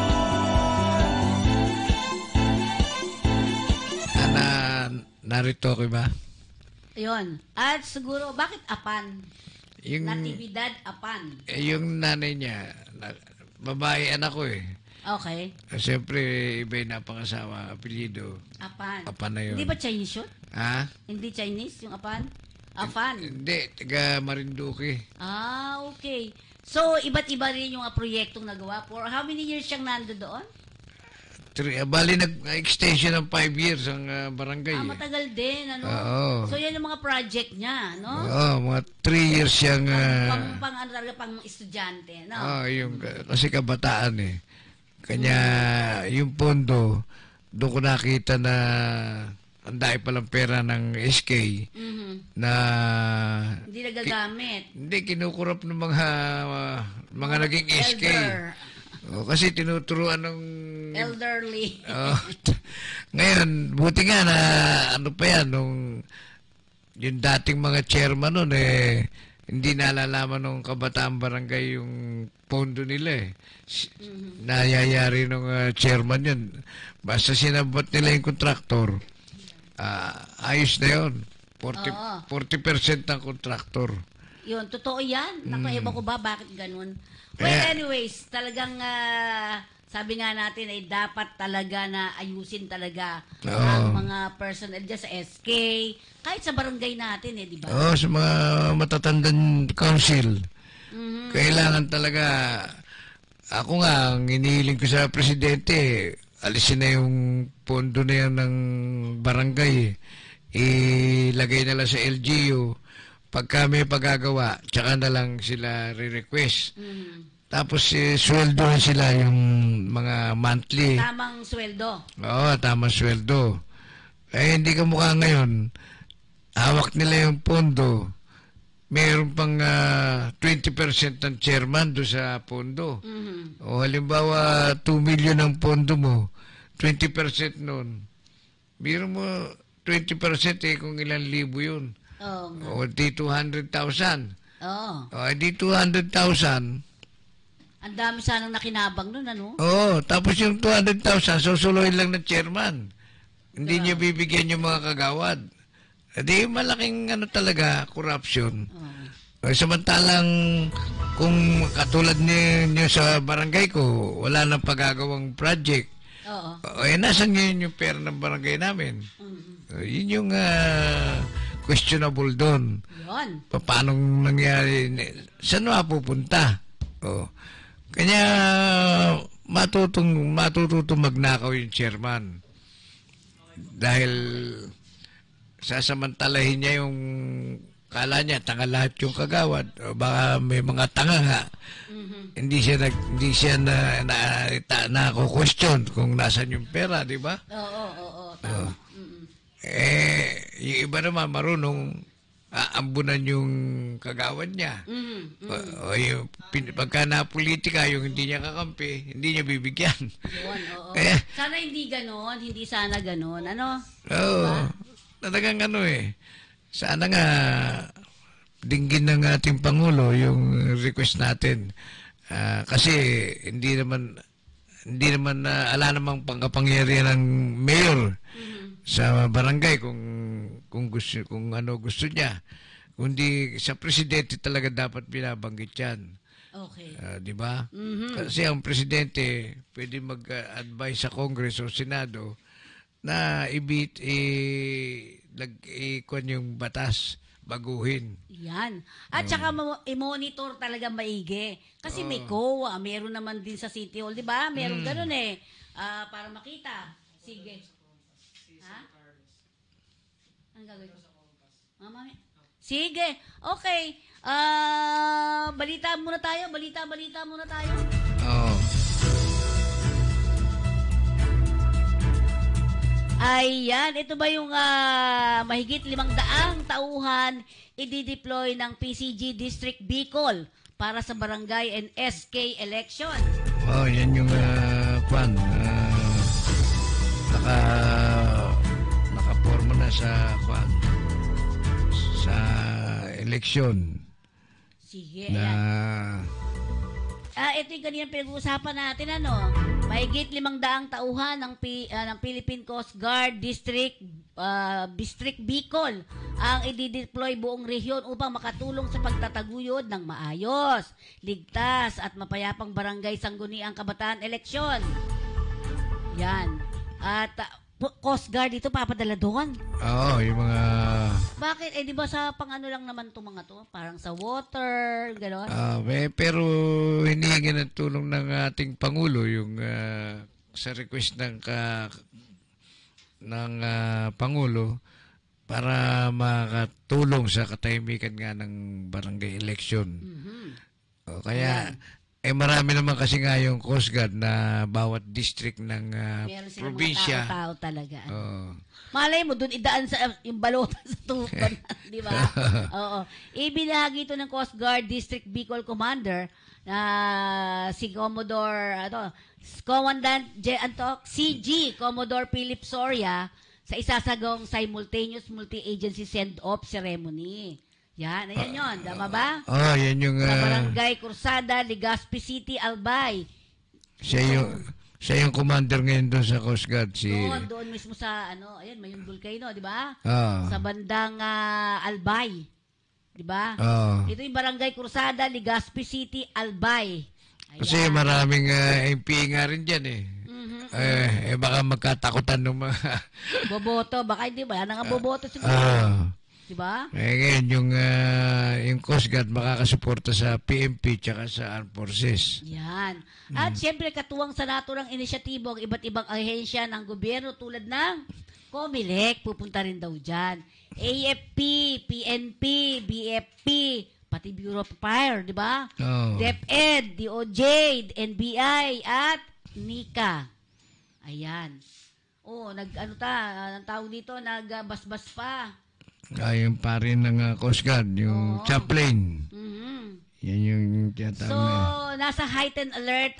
apan. Narito ko ba? Ayun. At siguro, bakit apan? Yung, Natividad apan. yung nanay niya, babae anak ko eh. Okay. Siyempre, iba yung napangasawa, apelyido. Apan. Apan na yun. Hindi ba Chinese yun? Ha? Hindi Chinese yung apan? Afan. Hindi, taga Marinduque. Ah, okay. So, iba't iba rin yung proyektong nagawa. For how many years siyang nando doon? Bali, nag-extension ng 5 years ang barangay. Matagal din, ano? Oo. So, yan yung mga project niya, no? Oo, mga 3 years siyang... pang estudyante, no? Kasi kabataan eh. Kanya, yung pondo, doon ko nakita na ang dahil palang pera ng SK na... Hindi nagagamit. Hindi, kinukurap ng mga naging SK. Kasi tinuturuan ng... Elderly. Ngayon, buti nga na ano pa yan, yung dating mga chairman nun hindi nalalaman ng kabataan barangay yung pondo nila eh. Nayayari ng chairman yun. Basta sinabot nila yung kontraktor, ayos na yun. 40% ng kontraktor. Yun, totoo yan. Naku, ewan ko ba bakit ganun. Well, anyways, talagang sabi nga natin ay dapat talaga na ayusin talaga ang mga personnel dyan sa SK, kahit sa barangay natin di ba? Oo, sa mga matatandang council. Kailangan talaga, ako nga, ang inihiling ko sa presidente, alisin na yung pondo na yan ng barangay, ilagay na lang sa LGU, pagka may pagagawa, tsaka na lang sila re-request. Tapos sweldo na sila yung mga monthly. Tamang sweldo. Oo, tamang sweldo. Hindi ka mukha ngayon, hawak nila yung pondo, mayroon pang 20% ng chairman do sa pondo. O halimbawa, 2 million ang pondo mo, 20% nun. Biro mo, 20% kung ilang libo yun. O di 200,000. O di 200,000. Ang dami sanang nakinabang nun, ano? Oo, tapos yung 200,000, susuloy lang ng chairman. Hindi niya bibigyan yung mga kagawad. Di malaking talaga, corruption. Samantalang kung katulad niyo sa barangay ko, wala nang pagagawang project. Nasan ngayon yung pera ng barangay namin? Yun yung questionable doon. Paano nangyari? Saan mapupunta? Kanya matutong magnakaw yung chairman. Dahil sasamantalahin niya yung kala niya tanga lahat yung kagawad, o baka may mga tanga nga. Hindi siya na question kung nasan yung pera, di ba? Oo. Yung iba naman marunong aambunan yung kagawad niya. O yung pagka na-politika, yung hindi niya kakampi, hindi niya bibigyan. Sana hindi ganon, hindi sana ganon. Ano? Oo. Talagang sana nga dinggin ng ating Pangulo yung request natin. Kasi hindi naman ala namang pangkapangyarihan ng mayor sa barangay kung gusto niya. Kundi sa presidente talaga dapat binabanggit yan. Okay. Di ba? Kasi ang presidente pwede mag-advise sa Congress o Senado na ikon yung batas, baguhin. Yan. At saka i-monitor talaga maigi. Kasi may COA, meron naman din sa City Hall, di ba? Meron ganun para makita. Sige. Ha? Ang gagawin ko? Mama, sige. Okay. Balita muna tayo. Balita muna tayo. Ayan, ito ba yung mahigit 500 tauhan i-deploy ng PCG District Bicol para sa barangay and SK election? Yan yung nakaporma na sa eleksyon. Sige. Ito yung ganyan pinag-uusapan natin, mahigit 500 tauhan ng Philippine Coast Guard District Bicol ang i-deploy buong rehiyon upang makatulong sa pagtataguyod ng maayos, ligtas at mapayapang barangay sangguniang kabataan eleksyon. Yan. At Coast Guard dito papadala doon. Yung mga... Bakit? Di ba sa pang-ano lang naman itong mga to? Parang sa water, gano'n? Pero hinihingi ng tulong ng ating Pangulo yung sa request ng Pangulo para makatulong sa katahimikan nga ng barangay election. Kaya... marami naman kasi nga yung Coast Guard na bawat district ng probinsya. Meron tao talaga. Malay mo, doon idaan sa yung balota sa tuban. Di ba? Oo. Ibinahagi ito ng Coast Guard District Bicol Commander na si Commodore, Commandant CG Commodore Philip Soria sa isasagawang simultaneous multi-agency send-off ceremony. Yan, ayan yun. Tama ba? Yan yung... sa Barangay Cursada, Legazpi City, Albay. Siya yung commander ngayon doon sa Coast Guard. Doon mismo sa, ayan, may yung volcano, di ba? Sa bandang Albay. Di ba? Ito yung Barangay Cursada, Legazpi City, Albay. Ayan. Kasi maraming MP nga rin dyan baka magkatakutan ng mga... boboto. Baka hindi ba? Wala nga boboto siguro. di ba? Ngayon, yung Coast Guard makakasuporta sa PNP tsaka sa Armed Forces. Yan. At syempre, katuwang sa naturang inisyatibo ang iba't ibang ahensya ng gobyerno tulad ng COMELEC, pupunta rin daw dyan. AFP, PNP, BFP, pati Bureau of Fire, di ba? Oh. DepEd, DOJ, NBI, at NICA. Ayan. Ang tawag dito, nagbasbas pa. Yung pa rin ng Coast Guard, yung chaplain. Yan yung tiyatawag So, na. nasa heightened alert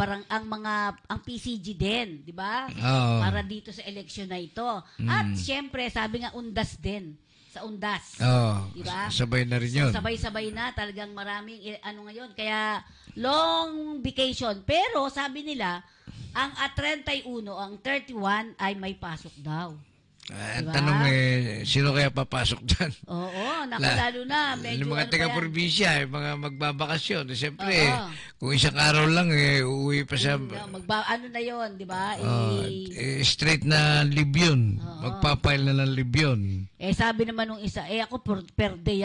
ang PCG din, di ba? Oo. Para dito sa election na ito. At syempre, sabi nga undas din. Sa undas. Oo. Diba? Sabay na rin yun. So, sabay-sabay na. Talagang maraming, ngayon. Kaya, long vacation. Pero, sabi nila, ang 31, ang 31 ay may pasok daw. Ang Diba? tanong sino kaya papasok dyan? Oo, lalo na. Medyo Yung mga taga-probinsya, yung mga magbabakasyon. Siyempre, Oo. kung isang araw lang, uuwi pa sa... ano na yon, di ba? Straight na leave yun. Magpapile na ng leave yun. Sabi naman nung isa, ako per day.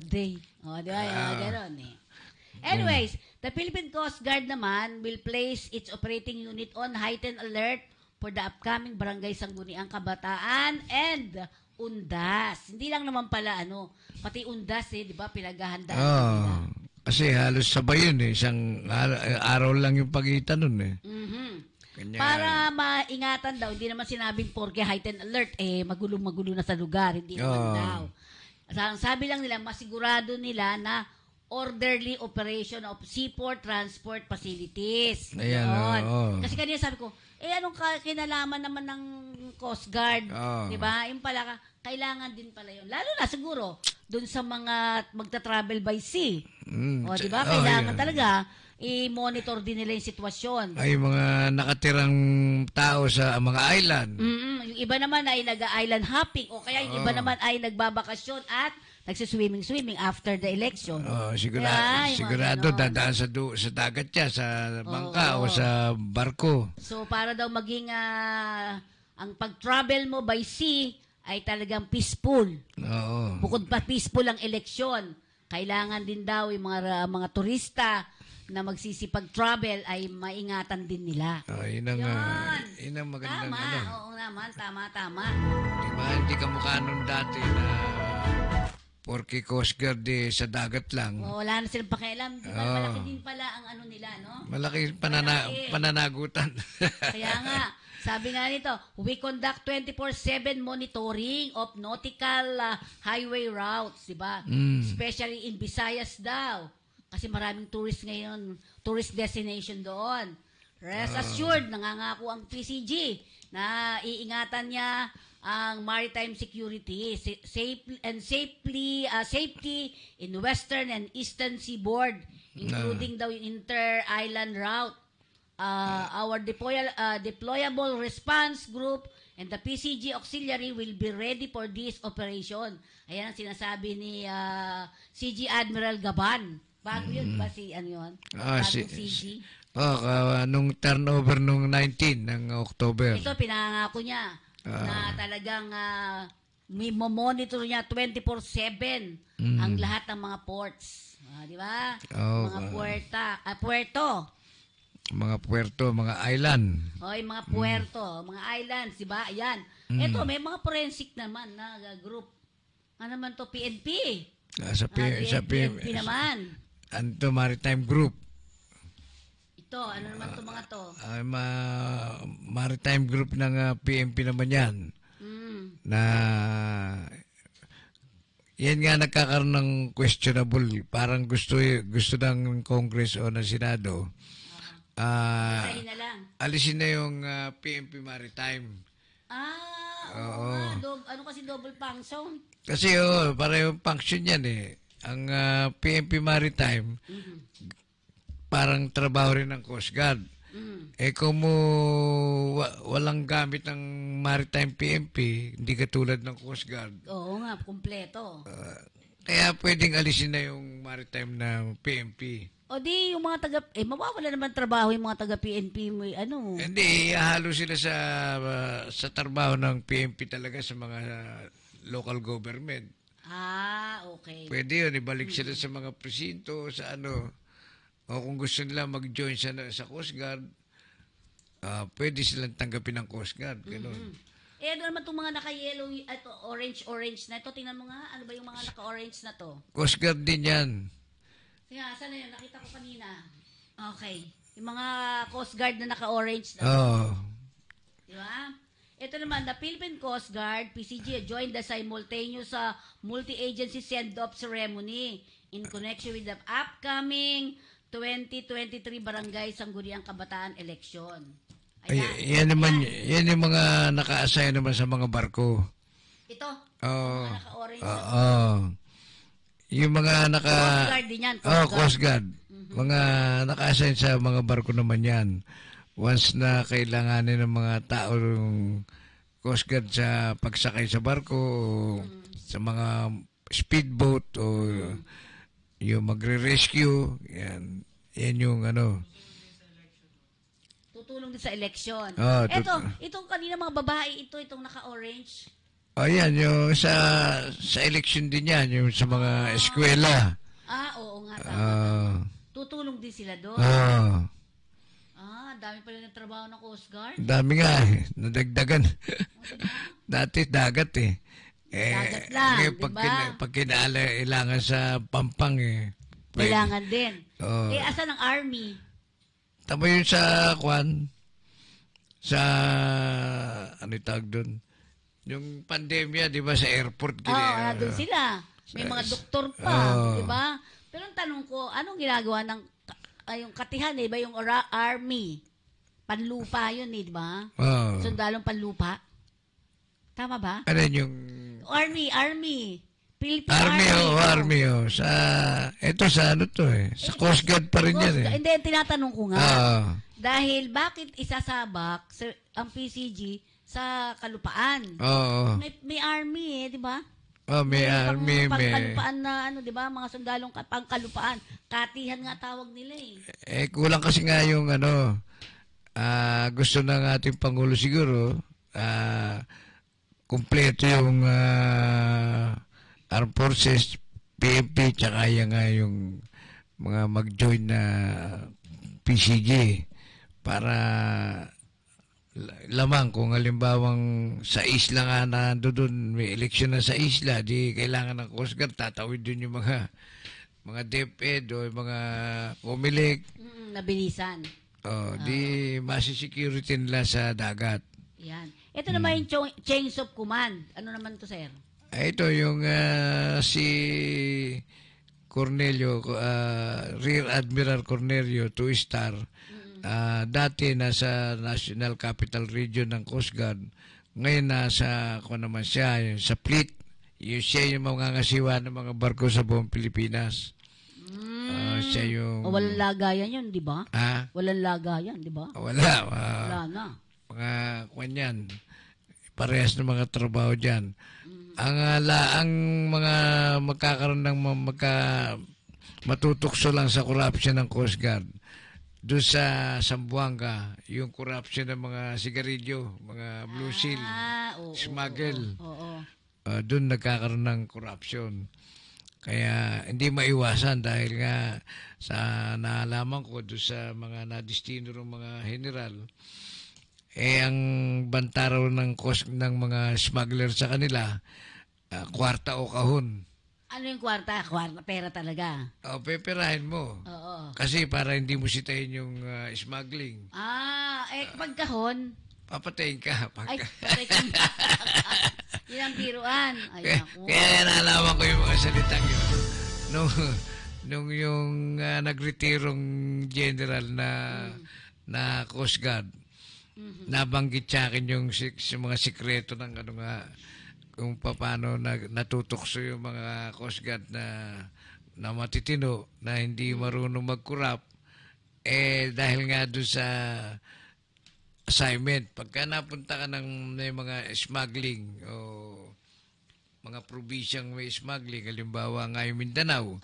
Di ba? Gano'n eh. Anyways, the Philippine Coast Guard naman will place its operating unit on heightened alert for the upcoming Barangay Sangguniang Kabataan and Undas. Hindi lang naman pala pati Undas di ba, pinaghahandaan nila. Kasi halos sabay yun isang araw lang yung pagitan nun Kanya, para maingatan daw, hindi naman sinabing porke heightened alert, magulo-magulo na sa lugar, hindi naman daw. Sabi lang nila, masigurado nila na orderly operation of seaport transport facilities. Ayan, Kasi kanina sabi ko, anong kinalaman naman ng Coast Guard? Di ba? Yung pala, kailangan din pala yun. Lalo na siguro, dun sa mga magta-travel by sea. Di ba? Kailangan talaga i-monitor din nila yung sitwasyon. Ay, mga nakatirang tao sa mga island. Yung iba naman ay nag-island hopping o kaya yung iba naman ay nagbabakasyon at nagsiswimming after the election. Sigurado dadaan sa dagat siya, sa bangka o sa barko. So, para daw maging ang pag-travel mo by sea ay talagang peaceful. Bukod pa peaceful ang eleksyon, kailangan din daw yung mga turista na magsisipag-travel ay maingatan din nila. Yun ang magandang Oo naman, tama. Diba, hindi ka mukha nung dati na porke Coast Guard sa dagat lang. Wala na silang pakialam. Diba, malaki din pala ang nila, no? Malaki pananagutan. Kaya nga, sabi nga nito, we conduct 24/7 monitoring of nautical highway routes, diba? Especially in Visayas daw. Kasi maraming tourist ngayon, tourist destination doon. Rest assured, nangangako ang PCG na iingatan niya ang maritime security, safety in western and eastern seaboard, including daw yung inter-island route. Our deployable response group and the PCG auxiliary will be ready for this operation. Ayan ang sinasabi ni CG Admiral Gaban. Bago yun ba yun? Bagong CG? Nung turnover nung 19 ng October. Ito, pinangako niya na talagang may monitor niya 24/7 ang lahat ng mga ports. Di ba? Mga puerto. Mga puerto, mga island. Yung mga puerto, mga islands, di ba? Ayan. Ito, may mga forensic naman na group. Ano naman to? PNP. Sa PNP naman. Anto Maritime Group. Ito, ano naman to mga to? Maritime Group ng PNP naman yan. Na yan nga nagkakaroon ng questionable. Parang gusto ng Congress o ng Senado. Alisin na yung PNP Maritime. Ano kasi double function? Kasi parehong function yan Ang PNP Maritime, parang trabaho rin ng Coast Guard. Kung walang gamit ng Maritime PNP, hindi katulad ng Coast Guard. Oo nga, kumpleto. Kaya pwedeng alisin na yung Maritime na PNP. O di, yung mga mawawala naman trabaho yung mga taga-PNP mo, Hindi, ihalo sila sa trabaho ng PNP talaga sa mga local government. Okay. Pwede yun, ibalik sila sa mga presinto, sa ano. O kung gusto nila mag-join sa Coast Guard, pwede silang tanggapin ng Coast Guard. Ganun. Ano naman itong mga naka-yellow, ito, orange na ito. Tingnan mo nga, ano ba yung mga naka-orange na to? Coast Guard din yan. Kaya, saan na yun? Nakita ko kanina. Okay. Yung mga Coast Guard na naka-orange na. Di ba? Ito naman, the Philippine Coast Guard, PCG, joined the simultaneous multi-agency send-off ceremony in connection with the upcoming 2023 Barangay Sangguniang Kabataan Election. Yan yung mga naka-assign naman sa mga barko. Ito? Mga naka-orange na. Yung mga Coast Guard din yan. Coast Guard. Mga naka-assign sa mga barko naman yan. Once na kailanganin ng mga tao ng Coast Guard sa pagsakay sa barko, o sa mga speedboat, o yung magre-rescue, yan yung ano. Tutulong din sa election. Itong kanina mga babae, itong naka-orange. Yan, yung sa election din yan, yung sa mga eskwela. Oo nga, tama. Tutulong din sila doon. Dami pala ng trabaho ng Coast Guard. Dami nga nadagdagan. Dati dagat dagat lang, pag kinailangan sa Pampang kailangan din. Asan ang Army? Tama yun sa sa ano tawag doon? Yung pandemya, di ba, sa airport. Doon sila. May mga doktor pa, di ba? Pero ang tanong ko, anong ginagawa ng yung katihan, ba yung Army? Panlupa yun, di ba? Sundalong panlupa. Tama ba? Ano yung... Army. Philippine Army. Ito sa ano to sa Coast Guard pa rin yan Hindi, tinatanong ko nga. Dahil bakit isasabak ang PCG sa kalupaan? May Army di ba? May Army. Pangkalupaan na di ba? Mga sundalong pangkalupaan. Katihan nga tawag nila kulang kasi nga yung gusto ng ating Pangulo siguro, kumpleto yung Armed Forces, PMP, tsaka yung mga mag-join na PCG para lamang kung halimbawang sa isla nga na doon may eleksyon na sa isla, di kailangan ng Coast Guard, tatawid doon yung mga DepEd o yung mga Comelec. Nabilisan. Di masi-security nila sa dagat. Yan. Ito naman yung chains of command. Ano naman to, sir? Ito yung si Cornelio, Rear Admiral Cornelio, 2-star. Dati nasa National Capital Region ng Coast Guard. Ngayon nasa, naman siya, sa fleet. Siya yung mga ngasiwa ng mga barko sa buong Pilipinas. Siya yung... walang lagayan yun, di ba? Walang lagayan, di ba? Wala. Wala na. Mga kanyan. Parehas ng mga trabaho dyan. Ang mga magkakaroon ng matutukso lang sa corruption ng Coast Guard, doon sa Zamboanga, yung corruption ng mga sigarilyo, mga blue seal, smuggle, doon nagkakaroon ng corruption. Kaya hindi maiwasan dahil nga sa naalaman ko doon sa mga nadistino ng mga general, ang bantaraw ng mga smuggler sa kanila, kwarta o kahon. Ano yung kwarta? Pera talaga. Peperahin mo. Kasi para hindi mo sitahin yung smuggling. Pag kahon? Papatayin ka. Ay, patay ka. Yun ang biruan. Kaya nalaman ko yung mga salitang yun. Nung yung nagretirong general na Coast Guard, nabanggit sa akin yung mga sikreto ng kung paano natutokso yung mga Coast Guard na matitino, na hindi marunong mag-corrupt, dahil nga doon sa assignment. Pagka napunta ka ng mga smuggling o mga probinsyang may smuggling, halimbawa nga yung Mindanao,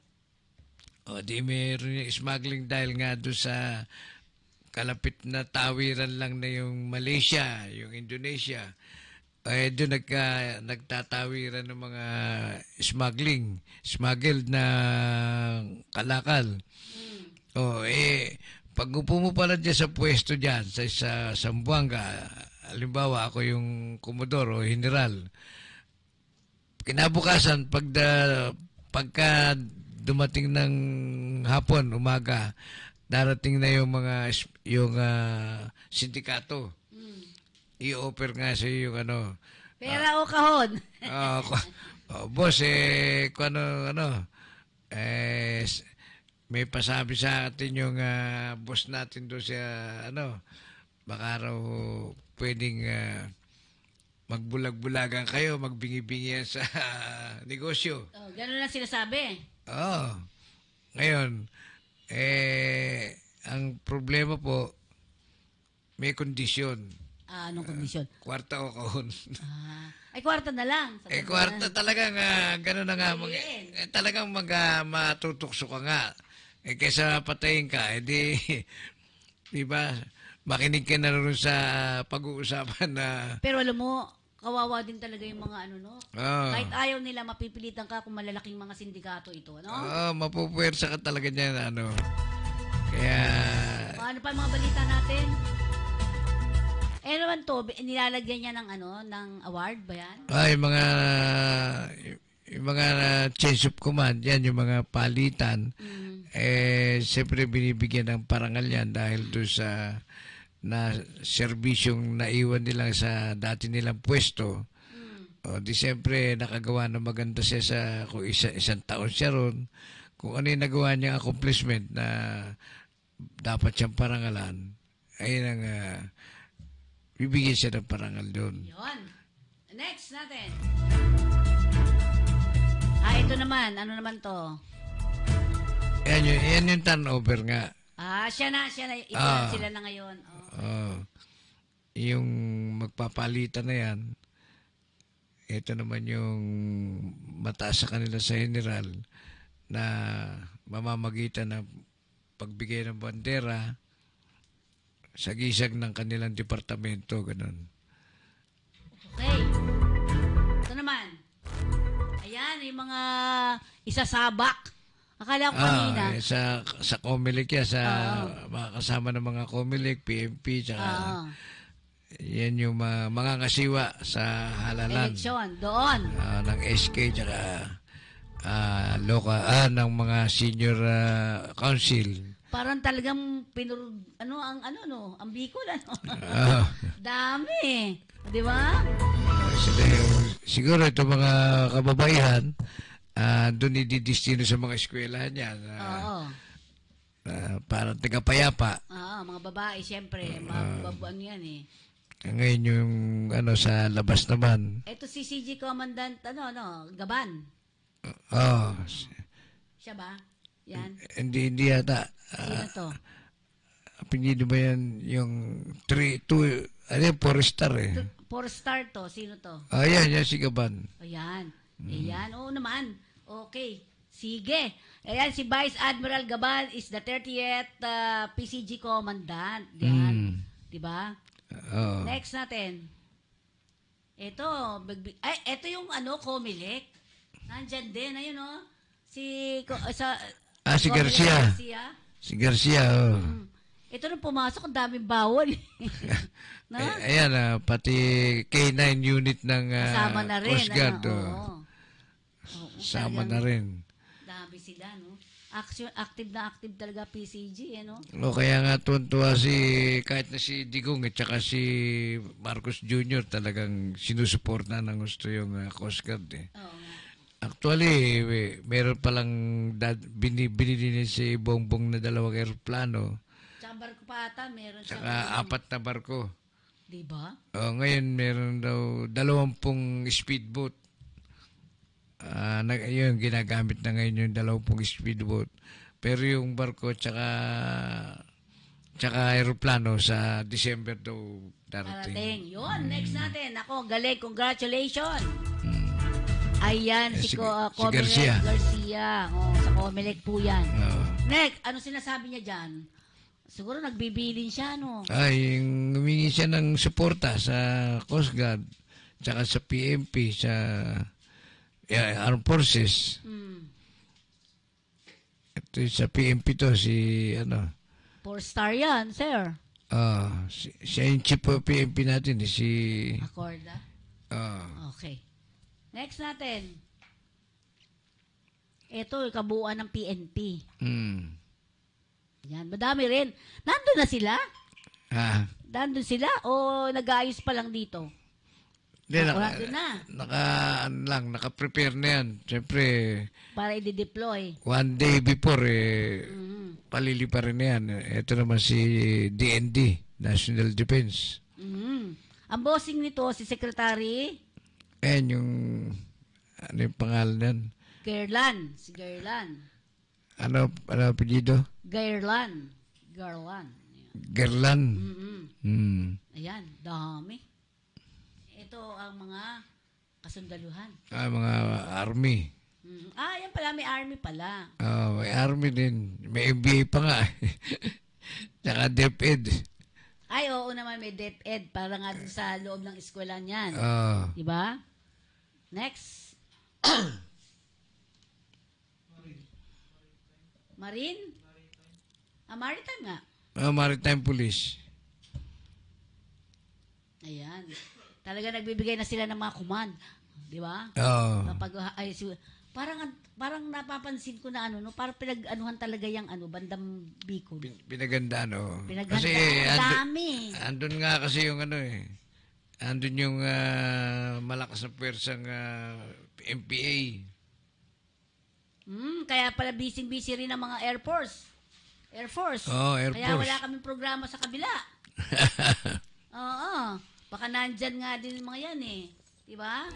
di meron yung smuggling dahil nga doon sa kalapit na tawiran lang na yung Malaysia, yung Indonesia, doon nagtatawiran ng mga smuggled na kalakal. Pag upo mo pala dyan sa pwesto dyan, sa Zamboanga, halimbawa ako yung komodoro o general, kinabukasan, pagka dumating ng hapon, umaga, darating na yung sindikato. I-offer nga sa iyo yung Pera o kahon? Boss, may pasabi sa atin yung boss natin doon sa baka raw pwedeng magbulag-bulagan kayo, magbingi-bingihan sa negosyo. Gano'n lang sinasabi. Ngayon, ang problema po, may kondisyon. Anong kondisyon? Kwarta o kahon. Ay, kwarta na lang. Kwarta talagang gano'n na nga. Talagang matutukso ka nga. Kaysa patayin ka, di ba, makinig ka na rin sa pag-uusapan na... Pero alam mo, kawawa din talaga yung mga Kahit ayaw nila, mapipilitan ka kung malalaking mga sindikato ito, mapupuwersa ka talaga niyan, Kaya... Ano pa yung mga balita natin? Naman to, nilalagyan niya ng ng award ba yan? Yung mga change of command, yan, yung mga palitan, siyempre binibigyan ng parangal yan dahil doon sa serbisyong naiwan nila sa dati nilang pwesto. Di siyempre nakagawa ng maganda siya kung isang taon siya ron, kung ano yung nagawa niyang accomplishment na dapat siyang parangalan, ayun ang bibigyan siya ng parangal doon. Yun. Next natin. Ito naman. Ano naman to? Yan yung turnover nga. Siya na. Ito sila na ngayon. Yung magpapalitan na yan, ito naman yung mataas sa kanila sa general na mamamagitan ng pagbigay ng bandera sa gisag ng kanilang departamento, ganun. Okay. Ito naman. Ayan, yung mga isasabak. Akala ko kanina. Sa Comelec yan, sa mga kasama ng mga Comelec, PMP, tsaka yan yung mga ngasiwa sa halalan. Eleksyon, doon. Ng SK, tsaka ng mga senior council. Parang talagang ang Bicol, Dami. Di ba? Siguro ito mga kababaihan, doon ididistino sa mga eskwelahan yan. Parang tagapayapa. Mga babae, siyempre. Mga babuan yan Ngayon yung sa labas naman. Ito si CG Commandant, Gaban. Siya ba? Yan. Hindi yata. Sino to? Apelido ba yan yung 4-star 4-star to. Sino to? Yan si Gaban. Ayan. Ayan. Oo naman. Okay. Sige. Ayan, si Vice Admiral Gaban is the 30th PCG Commandant. Yan. Diba? Next natin. Ito. Ito yung Comelec. Nandyan din. Ayun Si Garcia. Si Garcia, Ito nung pumasok, ang daming bawal. Ayan, pati K9 unit ng Kasama na rin, Coast Guard. Sama na rin. Dami sila, active na active talaga PCG, Kaya nga tuwa kahit na si Digong at saka si Marcos Jr. talagang sinusuporta ng gusto yung Coast Guard. Actually, meron palang binili si Bongbong na 2 aeroplano. Tsaka barko pa ata, meron siya. Tsaka 4 na barko. Diba? Ngayon, meron daw 20 speedboat. Yun, ginagamit na ngayon yung 20 speedboat. Pero yung barko tsaka aeroplano sa December daw darating. Yun, next natin. Ako, galing. Congratulations. Ayan, si Comelec Garcia. Sa Comelec po yan. Next, ano sinasabi niya dyan? Siguro nagbibilin siya, humingi siya ng suporta sa Coast Guard. tsaka sa PMP, sa Armed Forces. Ito sa PMP to, si 4-star yan, sir. Siya yung chief of PMP natin, si... Acorda? Okay. Next natin. Ito, kabuuan ng PNP. Yan, madami rin. Nandun na sila? Nandun sila o nag-aayos pa lang dito? Hindi, nandun na. Naka-prepare na yan. Siyempre, para i-deploy. One day before, palilipa rin na yan. Ito naman si DND, National Defense. Ang bossing nito, si Secretary? Ayan yung, ano yung pangalan yan? Gerlan. Si Gerlan. Ano apelyido? Gerlan. Gerlan. Ayan, dami. Ito ang mga kasundaluhan. Mga army. Yan pala, may army pala. May army din. May MBA pa nga. Tsaka DepEd. Ay, oo naman, may DepEd para nga dun sa loob ng eskwela niyan. Diba? Next. Marine? Maritime nga. Maritime Police. Ayan. Talaga nagbibigay na sila ng mga command. Di ba? Parang napapansin ko na parang pinag-anuhan talaga yung bandang Bicol. Pinagandaan, Pinagandaan. Kasi, dami. andun nga kasi yung andun yung malakas na pwersang MPA. Kaya pala busy-busy rin ang mga Air Force. Air Force. Air Kaya Force. wala kaming programa sa kabila. Oo. Baka nandyan nga din mga yan Diba?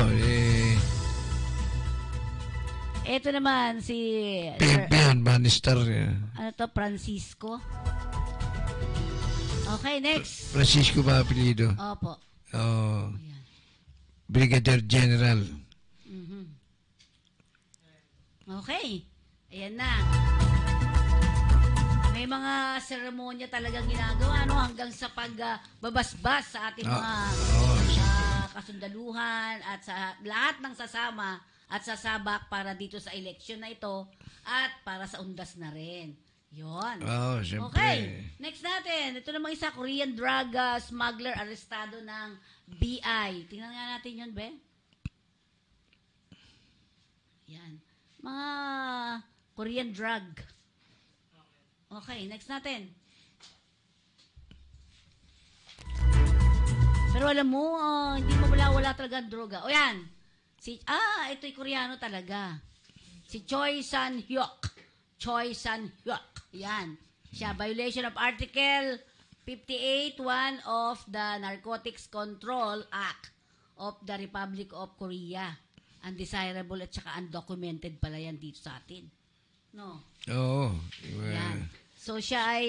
Ito naman si... Yan, Bannister. Francisco. Okay, next. Francisco ba apelido? Opo. Brigadier General. Okay. Ayan na. May mga seremonya talagang ginagawa hanggang sa pagbabasbas sa ating mga kasundaluhan at sa lahat ng sasama at sasabak para dito sa eleksyon na ito at para sa undas na rin. Yun. Siyempre. Okay. Next natin. Ito namang isa, Korean drug smuggler arestado ng BI. Tingnan nga natin yun, Be. Yan. Mga Korean drug. Okay, next natin. Pero alam mo, hindi mo wala talaga ang droga. O yan. Ito'y Koreano talaga. Si Choi San-hyuk. Choi San-hyuk. Yan. Siya, violation of Article 58.1 of the Narcotics Control Act of the Republic of Korea. Undesirable at saka undocumented pala yan dito sa atin. No? Oo. Yan. So, siya ay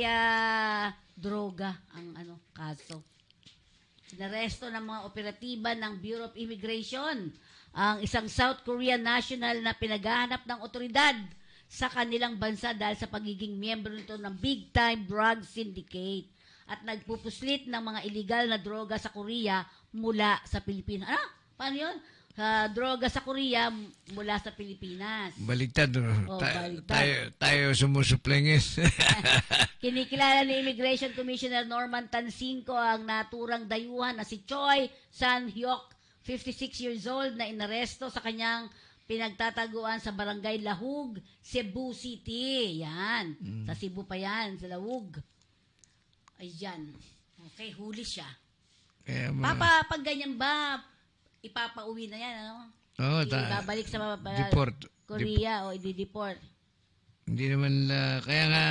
droga ang kaso. Sinaresto ng mga operatiba ng Bureau of Immigration ang isang South Korean national na pinaghahanap ng otoridad sa kanilang bansa dahil sa pagiging miyembro nito ng big-time drug syndicate at nagpupuslit ng mga illegal na droga sa Korea mula sa Pilipinas. Paano yun? Droga sa Korea mula sa Pilipinas. Baligtad. Baligtad. Tayo sumusuplengis. Kinikilala ni Immigration Commissioner Norman Tansinko ang naturang dayuhan na si Choi San-hyuk, 56 years old, na inaresto sa kanyang pinagtataguan sa Barangay Lahug, Cebu City. Yan. Sa Cebu pa yan, sa Lahug. Ayan. Okay, huli siya. Pag ganyan ba, ipapauwi na yan, ibabalik sa deport. Korea o i-deport. Hindi naman, kaya nga,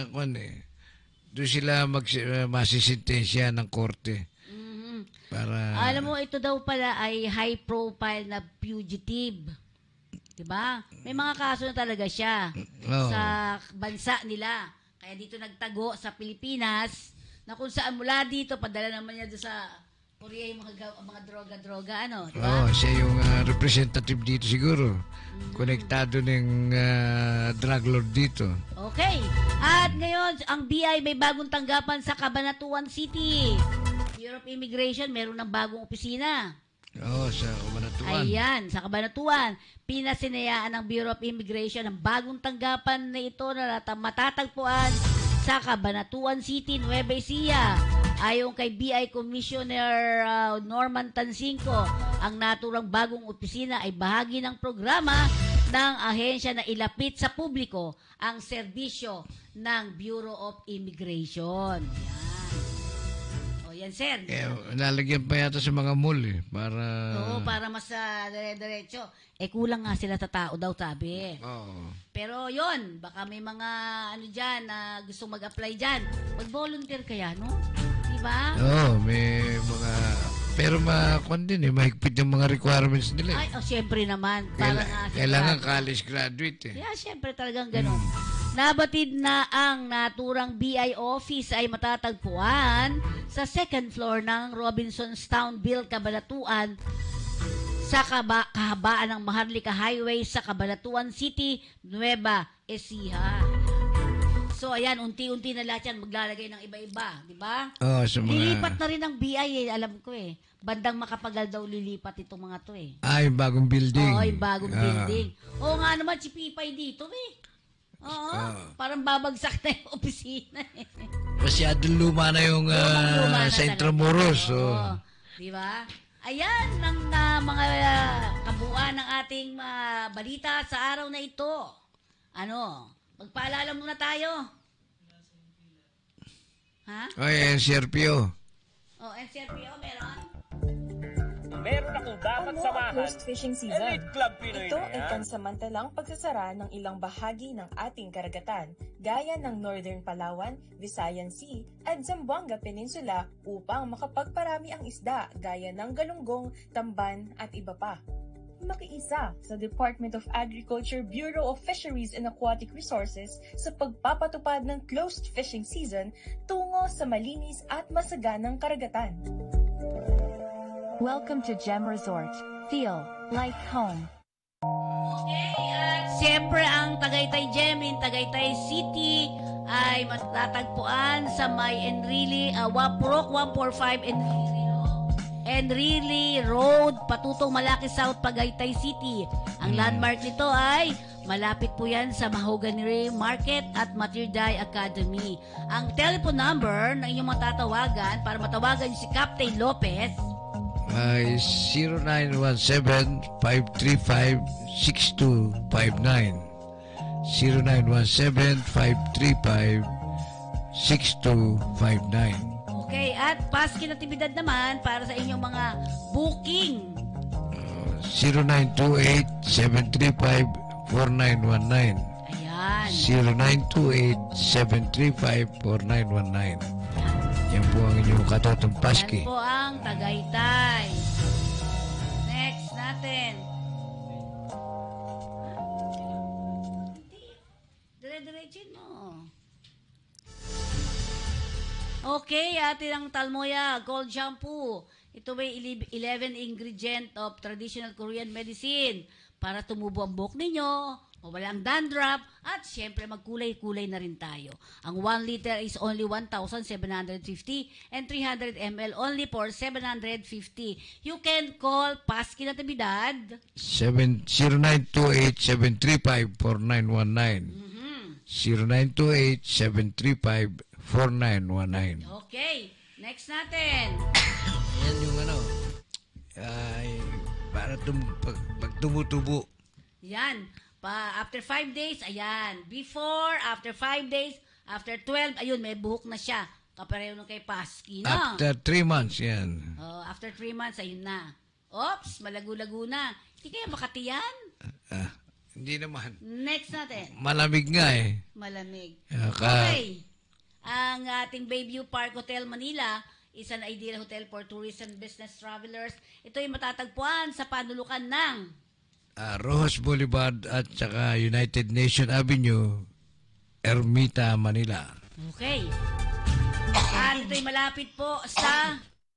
doon sila masisintensya ng korte. Para... Alam mo, ito daw pala ay high profile na fugitive. Diba? May mga kaso na talaga siya sa bansa nila. Kaya dito nagtago sa Pilipinas, na kung saan mula dito, padala naman niya doon sa Korea yung mga droga-droga, diba? Siya yung representative dito siguro. Konektado ng drug lord dito. Okay. At ngayon, ang BI may bagong tanggapan sa Cabanatuan City. Bureau of Immigration, meron ng bagong opisina. Sa Cabanatuan. Ayan, sa Cabanatuan. Pinasinayaan ng Bureau of Immigration ang bagong tanggapan na ito na matatagpuan sa Cabanatuan City, Nueva Ecija. Ayon kay BI Commissioner Norman Tansinco, ang naturang bagong opisina ay bahagi ng programa ng ahensya na ilapit sa publiko ang serbisyo ng Bureau of Immigration. Yan, sir. Nalagyan pa yata sa mga mall para... Oo, para mas dire-diretso. Kulang nga sila sa tao daw, sabi. Oo. Pero yon, baka may mga dyan na gusto mag-apply dyan. Mag-volunteer kaya, no? Diba? Oo, may mga... Pero kung din mahigpit yung mga requirements nila. Ay, syempre naman. Kailangan college graduate Yeah, syempre talagang ganun. Nabatid na ang naturang BI office ay matatagpuan sa second floor ng Robinsonstownville, Cabanatuan sa kahabaan ng Maharlika Highway sa Cabanatuan City, Nueva Ecija. So, ayan, unti-unti na lahat yan maglalagay ng iba-iba, di ba? Lilipat na rin ang BI alam ko Bandang Makapagal daw lilipat itong mga to yung bagong building. Oo, yung bagong building. Oo nga naman, si Pipay dito Oo, parang babagsak na yung opisina Masyadong luma na yung sa Intramuros. Di ba? Ayan ang mga kabuuan ng ating balita sa araw na ito. Magpaalala muna tayo. Ha? NCRPO. NCRPO meron? Meron akong dapat Ano ang samahan. closed fishing season? Elite Club Pinoy Ito na ay yan. pansamantalang pagsasara ng ilang bahagi ng ating karagatan, gaya ng Northern Palawan, Visayan Sea, at Zamboanga Peninsula upang makapagparami ang isda gaya ng galunggong, tamban at iba pa. Makiisa sa Department of Agriculture Bureau of Fisheries and Aquatic Resources sa pagpapatupad ng closed fishing season tungo sa malinis at masaganang karagatan. Welcome to Gem Resort. Feel like home. Okay, at siyempre ang Tagaytay Gem in Tagaytay City ay matatagpuan sa may Enrile, Wapurok 145 Enrile Road, patutong Malaki South, Tagaytay City. Ang landmark nito ay malapit po yan sa Mahogany Market at Matirday Academy. Ang telephone number na inyong matatawagan para matawagan si Captain Lopez ay 0917-535-6259. 0917-535-6259. Okay, at paskinatibidad naman para sa inyong mga booking. 0928-735-4919. Ayan. 0928-735-4919. Yan po ang inyong katotong paski. Yan po ang Tagaytay. Next natin. Dire-diretsin mo. Okay, atin ang Talmoya Gold Shampoo. Ito may 11 ingredient of traditional Korean medicine para tumubo ang buhok ninyo, mawala ang dandruff, at syempre magkulay-kulay na rin tayo. Ang 1 liter is only 1,750 and 300 ml only for 750. You can call Paskinatibidad 0928-735-4919. 0928-735-4919. Okay, next natin. Yan yung ay para pag tumutubo. Yan. After 5 days, ayan. Before, after 5 days, after 12, ayun, may buhok na siya. Kapareho nung kay Paski, no? After 3 months, yan. After 3 months, ayun na. Oops, malago-lago na. Hindi kaya makatiyan? Hindi naman. Next natin. Malamig nga Malamig. Okay. Ang ating Bayview Park Hotel Manila is an ideal hotel for tourists and business travelers. Ito ay matatagpuan sa panulukan ng Rojas Boulevard at saka United Nation Avenue, Ermita, Manila. Okay. At ito ay malapit po sa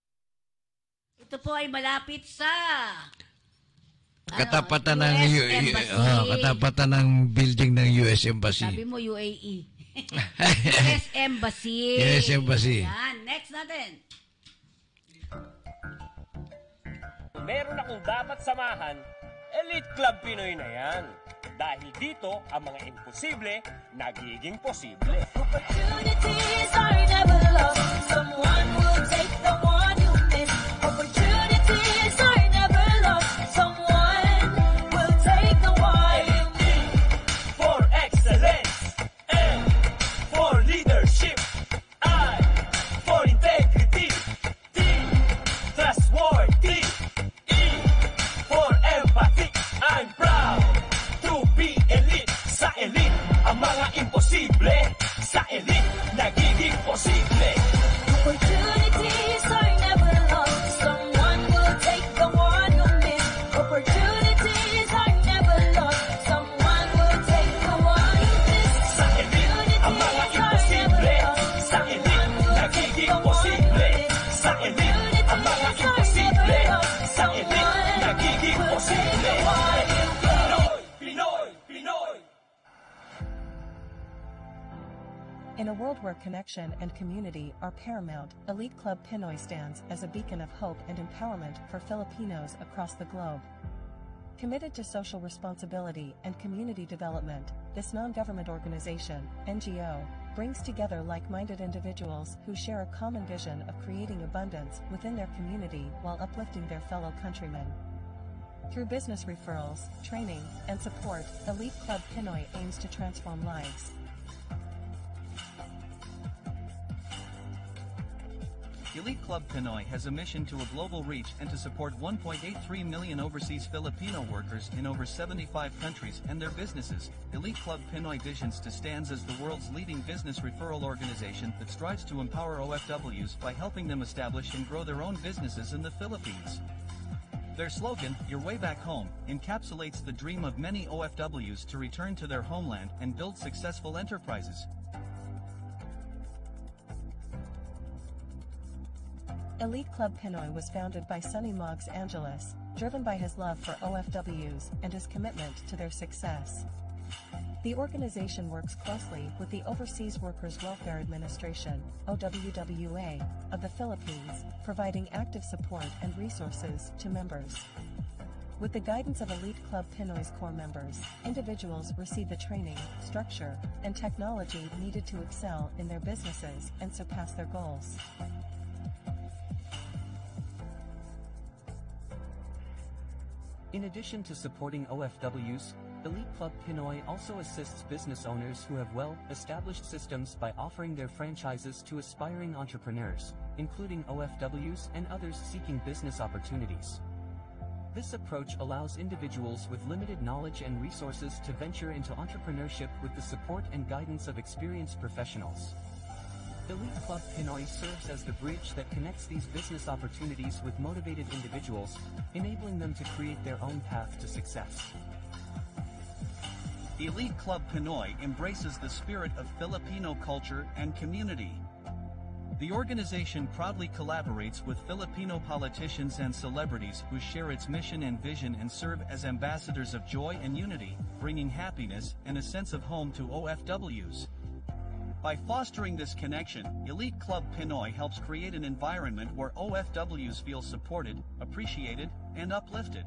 katapatan ng Embassy. building ng US Embassy. Sabi mo UAE. US Embassy. US Embassy. Yan. Next natin. meron akong dapat samahan, Elite Club Pinoy na yan. Dahil dito, ang mga imposible, nagiging posible. Opportunities are never lost. Someone will take the one you miss. Opportunities are never lost. Someone will take the one you miss. For excellence, and for leadership, I, for integrity, T, trustworthy, E, for empathy, I'm proud to be elite. Sa elite, ang mga imposible, sa elite, nagiging posible. Opportunities are never lost. Someone will take the one you miss. Opportunities are never lost. Someone will take the one you miss. Sa elite, ang mga imposible, sa elite, nagiging posible. Sa elite, ang mga imposible, sa elite, nagiging posible. Pinoy, Pinoy, Pinoy. In a world where connection and community are paramount, Elite Club Pinoy stands as a beacon of hope and empowerment for Filipinos across the globe. Committed to social responsibility and community development, this non-government organization, NGO, brings together like-minded individuals who share a common vision of creating abundance within their community while uplifting their fellow countrymen. Through business referrals, training, and support, Elite Club Pinoy aims to transform lives. Elite Club Pinoy has a mission to a global reach and to support 1.83 million overseas Filipino workers in over 75 countries and their businesses. Elite Club Pinoy visions to stand as the world's leading business referral organization that strives to empower OFWs by helping them establish and grow their own businesses in the Philippines. Their slogan, Your Way Back Home, encapsulates the dream of many OFWs to return to their homeland and build successful enterprises. Elite Club Pinoy was founded by Sonny Moggs Angeles, driven by his love for OFWs and his commitment to their success. The organization works closely with the Overseas Workers Welfare Administration, OWWA, of the Philippines, providing active support and resources to members. With the guidance of Elite Club Pinoy's core members, individuals receive the training, structure, and technology needed to excel in their businesses and surpass their goals. In addition to supporting OFWs, Elite Club Pinoy also assists business owners who have well-established systems by offering their franchises to aspiring entrepreneurs, including OFWs and others seeking business opportunities. This approach allows individuals with limited knowledge and resources to venture into entrepreneurship with the support and guidance of experienced professionals. Elite Club Pinoy serves as the bridge that connects these business opportunities with motivated individuals, enabling them to create their own path to success. Elite Club Pinoy embraces the spirit of Filipino culture and community. The organization proudly collaborates with Filipino politicians and celebrities who share its mission and vision and serve as ambassadors of joy and unity, bringing happiness and a sense of home to OFWs. By fostering this connection, Elite Club Pinoy helps create an environment where OFWs feel supported, appreciated, and uplifted.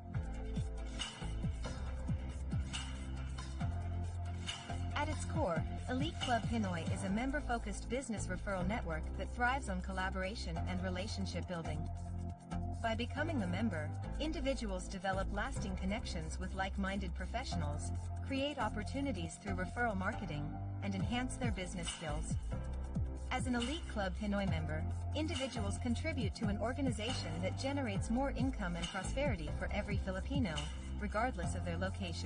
At its core, Elite Club Pinoy is a member-focused business referral network that thrives on collaboration and relationship building. By becoming a member, individuals develop lasting connections with like-minded professionals, create opportunities through referral marketing, and enhance their business skills. As an Elite Club Pinoy member, individuals contribute to an organization that generates more income and prosperity for every Filipino, regardless of their location.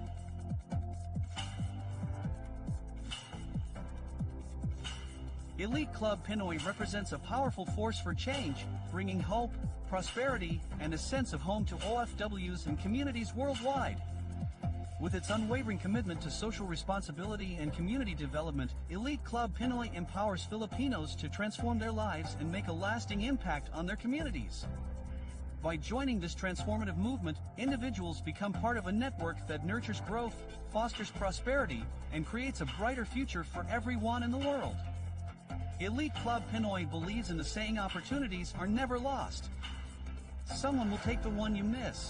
Elite Club Pinoy represents a powerful force for change, bringing hope, prosperity, and a sense of home to OFWs and communities worldwide. With its unwavering commitment to social responsibility and community development, Elite Club Pinoy empowers Filipinos to transform their lives and make a lasting impact on their communities. By joining this transformative movement, individuals become part of a network that nurtures growth, fosters prosperity, and creates a brighter future for everyone in the world. Elite Club Pinoy believes in the saying opportunities are never lost. someone will take the one you miss.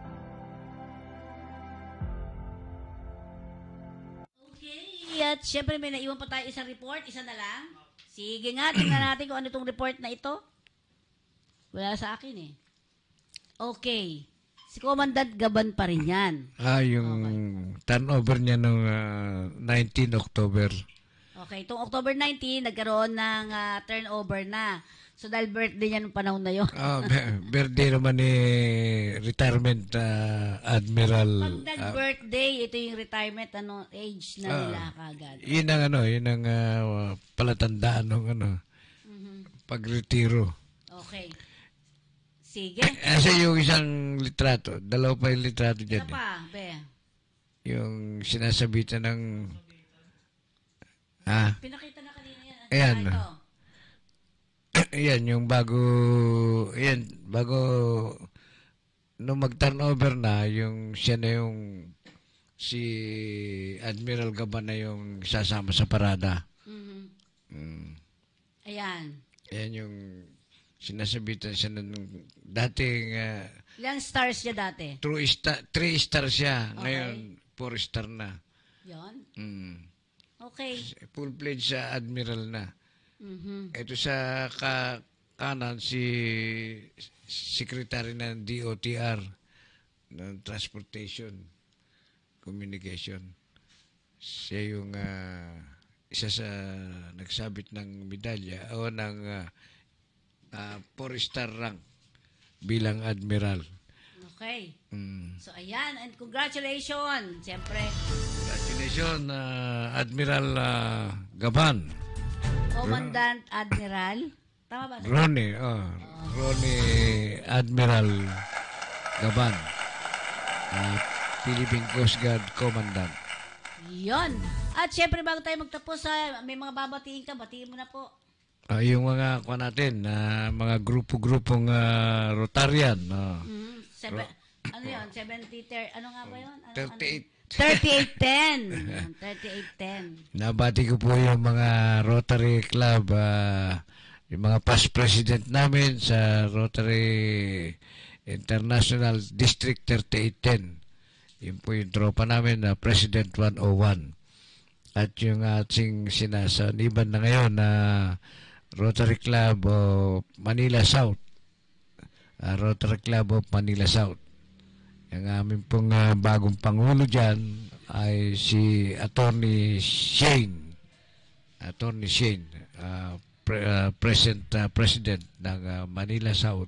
Okay, at syempre may naiwan pa tayo isang report, isa na lang. Sige nga, tingnan natin kung ano itong report na ito. Wala sa akin eh. Okay. Si Commandant Gaban pa rin yan. Yung turnover niya noong 19 October. Okay, itong October 19, nagkaroon ng turnover na. So dahil birthday niya nung panahon na yun. Birthday naman ni retirement Admiral. Pag nag-birthday, ito yung retirement age na nila kagad. Yun ang palatandaan ng pagretiro. Okay. Sige. Kasi yung isang litrato, dalawa pa yung litrato dyan. Isa pa, be. Yung sinasabitan ng... Pinakita na kanina yan. Ayan. Ayan, yung bago nung mag-turnover na, yung siya na yung si Admiral Gaban na yung sasama sa parada. Ayan. Ayan yung sinasabitan siya ng dating... ilang stars siya dati? 3 star siya. Okay. Ngayon, 4 star na. Yan? Okay. Full-fledged sa Admiral na. Ito sa kanan, si Secretary ng DOTR, ng Transportation Communication. Siya yung isa sa nagsabit ng medalya o ng 4-star rank bilang Admiral. Okay. So, ayan. And congratulations. Siyempre. Congratulations, Admiral Gaban. Commandant Admiral. Tama ba? Ronnie Admiral Gaban. Philippine Coast Guard Commandant. Yon. At siyempre, bago tayo magtapos, may mga babatiin ka. Batiin mo na po. Yung mga mga grupo-grupong Rotarian. Ano yun? 70, ano nga ba yun? 3810. 3810. Nabati ko po yung mga Rotary Club, yung mga past president namin sa Rotary International District 3810. Yun po yung tropa namin na President 101. At yung ating sinasaniban na ngayon na Rotary Club of Manila South. Rotary Club of Manila South. Yung aming pong bagong pangulo dyan ay si Attorney Shane. Attorney Shane, President ng Manila South.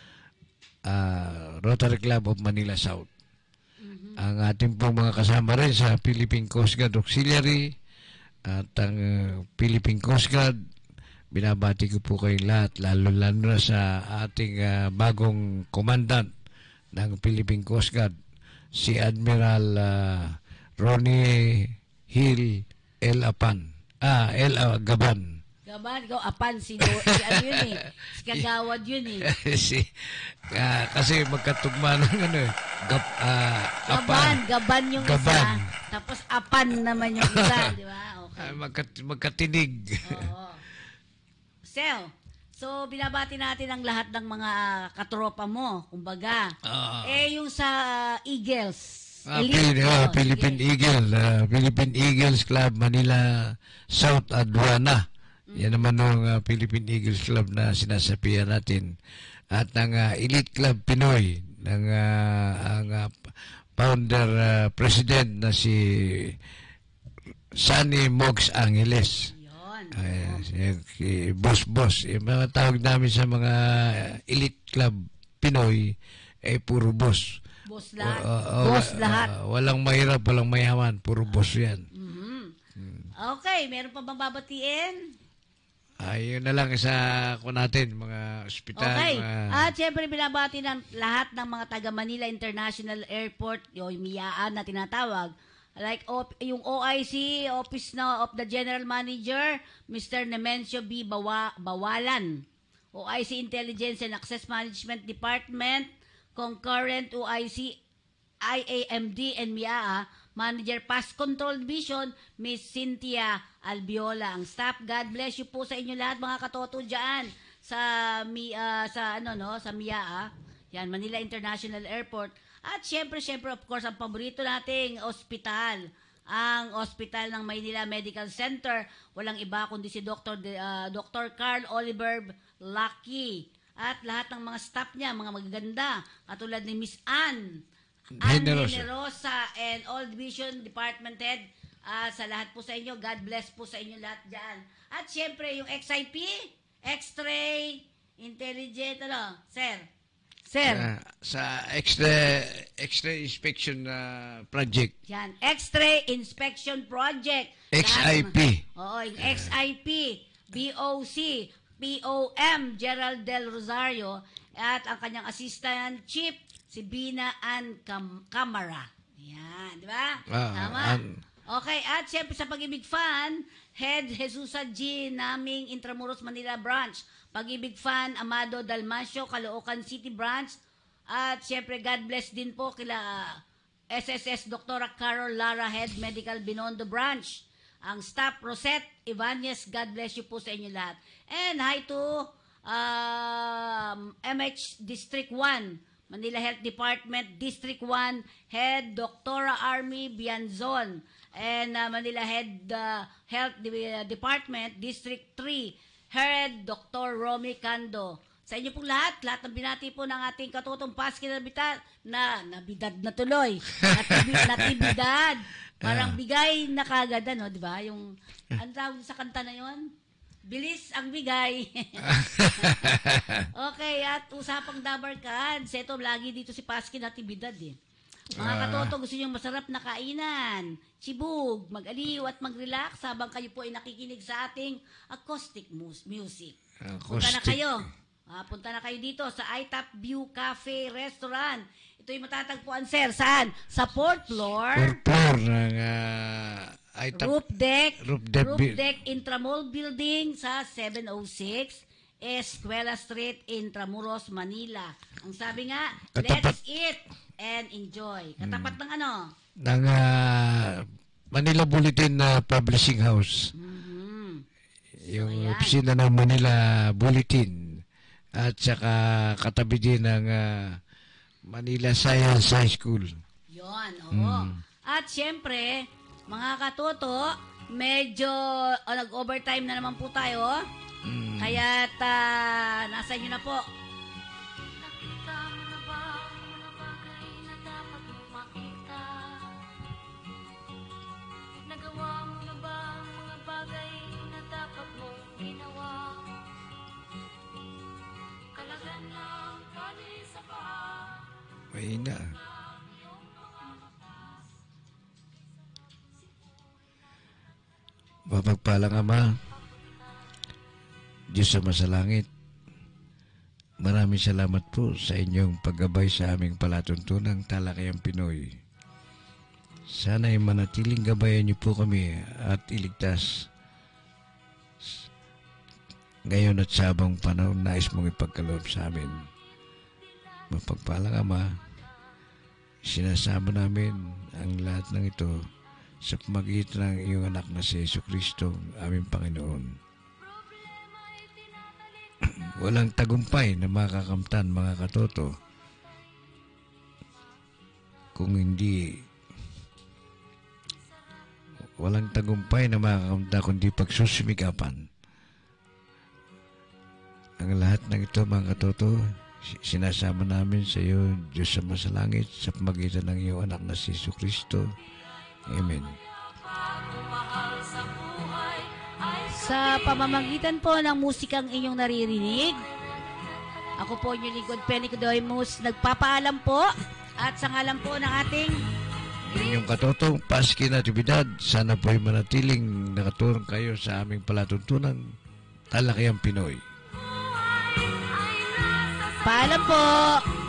Rotary Club of Manila South. Ang ating pong mga kasama rin sa Philippine Coast Guard Auxiliary at ang Philippine Coast Guard, binabati ko po kayong lahat, lalo na sa ating bagong commandant ng Philippine Coast Guard, si Admiral Ronnie Hill L. Gaban. Gaban, ikaw, Apan, si ano yun eh, si Kagawad yun eh. Kasi magkatugma ng Gaban yung isa, tapos Apan naman yung isa, di ba? Okay. Magkatinig. Oo. So, binabati natin ang lahat ng mga katropa mo, kumbaga. Yung sa Eagles. Philippine Eagles Club Manila South Aduana. Yan naman ng Philippine Eagles Club na sinasapian natin. At ang Elite Club Pinoy, ng ang founder president na si Sunny Mogs Angeles. Boss. Yung mga tawag namin sa mga Elite Club Pinoy ay puro boss. Boss lahat. Boss lahat. Walang mahirap, walang mayaman. Puro boss yan. Okay, meron pa bang babatiin? Yun na lang isa ko natin, mga ospital. Okay. At syempre, binabati ng lahat ng mga taga Manila International Airport, yung MIAA na tinatawag. Like yung OIC, Office of the General Manager, Mr. Nemencio B. Bawalan. OIC Intelligence and Access Management Department, Concurrent OIC, IAMD and MIAA, Manager Pest Control Division, Miss Cynthia Albiola. Ang staff, God bless you po sa inyo lahat mga katoto dyan sa MIAA. Yan, Manila International Airport. At syempre, of course, ang paborito nating ospital, ang Ospital ng Maynila Medical Center. Walang iba kundi si Dr. Carl Oliver Lucky. At lahat ng mga staff niya, mga magaganda, katulad ni Miss Ann Generosa and all division department head. Sa lahat po sa inyo, God bless po sa inyo lahat dyan. At syempre, yung XIP, X-ray, Intelligent, Sir? Sa X-ray inspection project. Yan, X-ray inspection project. XIP. Oo, yung XIP, BOC, POM, Gerald Del Rosario, at ang kanyang assistant chief, si Bina Ann Camara. Yan, di ba? Tama. Okay, at syempre sa Pag-ibig Fan, Head Jesusa G. naming Intramuros Manila Branch. Pag-ibig Fan, Amado Dalmasio, Caloocan City Branch. At syempre, God bless din po kila SSS Dr. Carol Lara, Head Medical Binondo Branch. Ang staff, Rosette Ibanez, God bless you po sa inyo lahat. And hi to MH District 1, Manila Health Department, District 1, Head Dr. Army Bianzon. And Manila Head Health Department, District 3, Head Dr. Romy Cando. Sa inyo pong lahat ng binati po ng ating katutong Paski nabidad na tuloy. Natibidad. Parang bigay na kagad, di ba? Yung, ang tawag sa kanta na yon? Bilis ang bigay. Okay, at usapang Dabarkads. Ito, lagi dito si Paski natibidad Mga katoto, gusto nyo masarap na kainan, sibug, mag-aliw at mag-relax habang kayo po ay nakikinig sa ating acoustic music. Punta na kayo. Punta na kayo dito sa iTop View Cafe Restaurant. Ito'y matatagpuan, sir. Saan? Sa 4th floor. 4th floor ng iTop. Roof deck Intramall Building sa 706 Escuela Street, Intramuros, Manila. Ang sabi nga, let's eat and enjoy. Katapat ng ano? Ng Manila Bulletin Publishing House. Yung opisina ng Manila Bulletin. At saka katabi din ng Manila Science High School. Yun, oo. At syempre, mga katoto, medyo nag-overtime na naman po tayo. Kaya't nasa inyo na po. Nakita mo na ba ang mga bagay na dapat mong makita? Nagawa mo na ba ang mga bagay na dapat mong ginawa? Kalagan lang kani sa paa. Mahina. Mapagpalang Ama, Diyos sa masalangit, maraming salamat po sa inyong paggabay sa aming palatuntunang Talakayang Pinoy. Sana'y manatiling gabayan niyo po kami at iligtas ngayon at sa habang panahon nais mong ipagkaloob sa amin. Mapagpalang Ama, sinasama namin ang lahat ng ito sa pamagitan ng iyong anak na si Jesucristo, aming Panginoon. Walang tagumpay na makakamtan, mga katoto, kung hindi walang tagumpay na makakamtan kundi pagsusumikapan. Ang lahat ng ito, mga katoto, sinasama namin sa iyo, Diyos sa masalangit, sa pamagitan ng iyong anak na si Jesucristo. Amen. Sa pamamagitan po ng musikang inyong naririnig, ako po inyong lingkod, Penny Codoymus, nagpapaalam po at sa ngalan po ng ating inyong katotong Paski Natividad, sana po ay manatiling nakaturong kayo sa aming palatuntunang Talakayang Pinoy. Paalam po!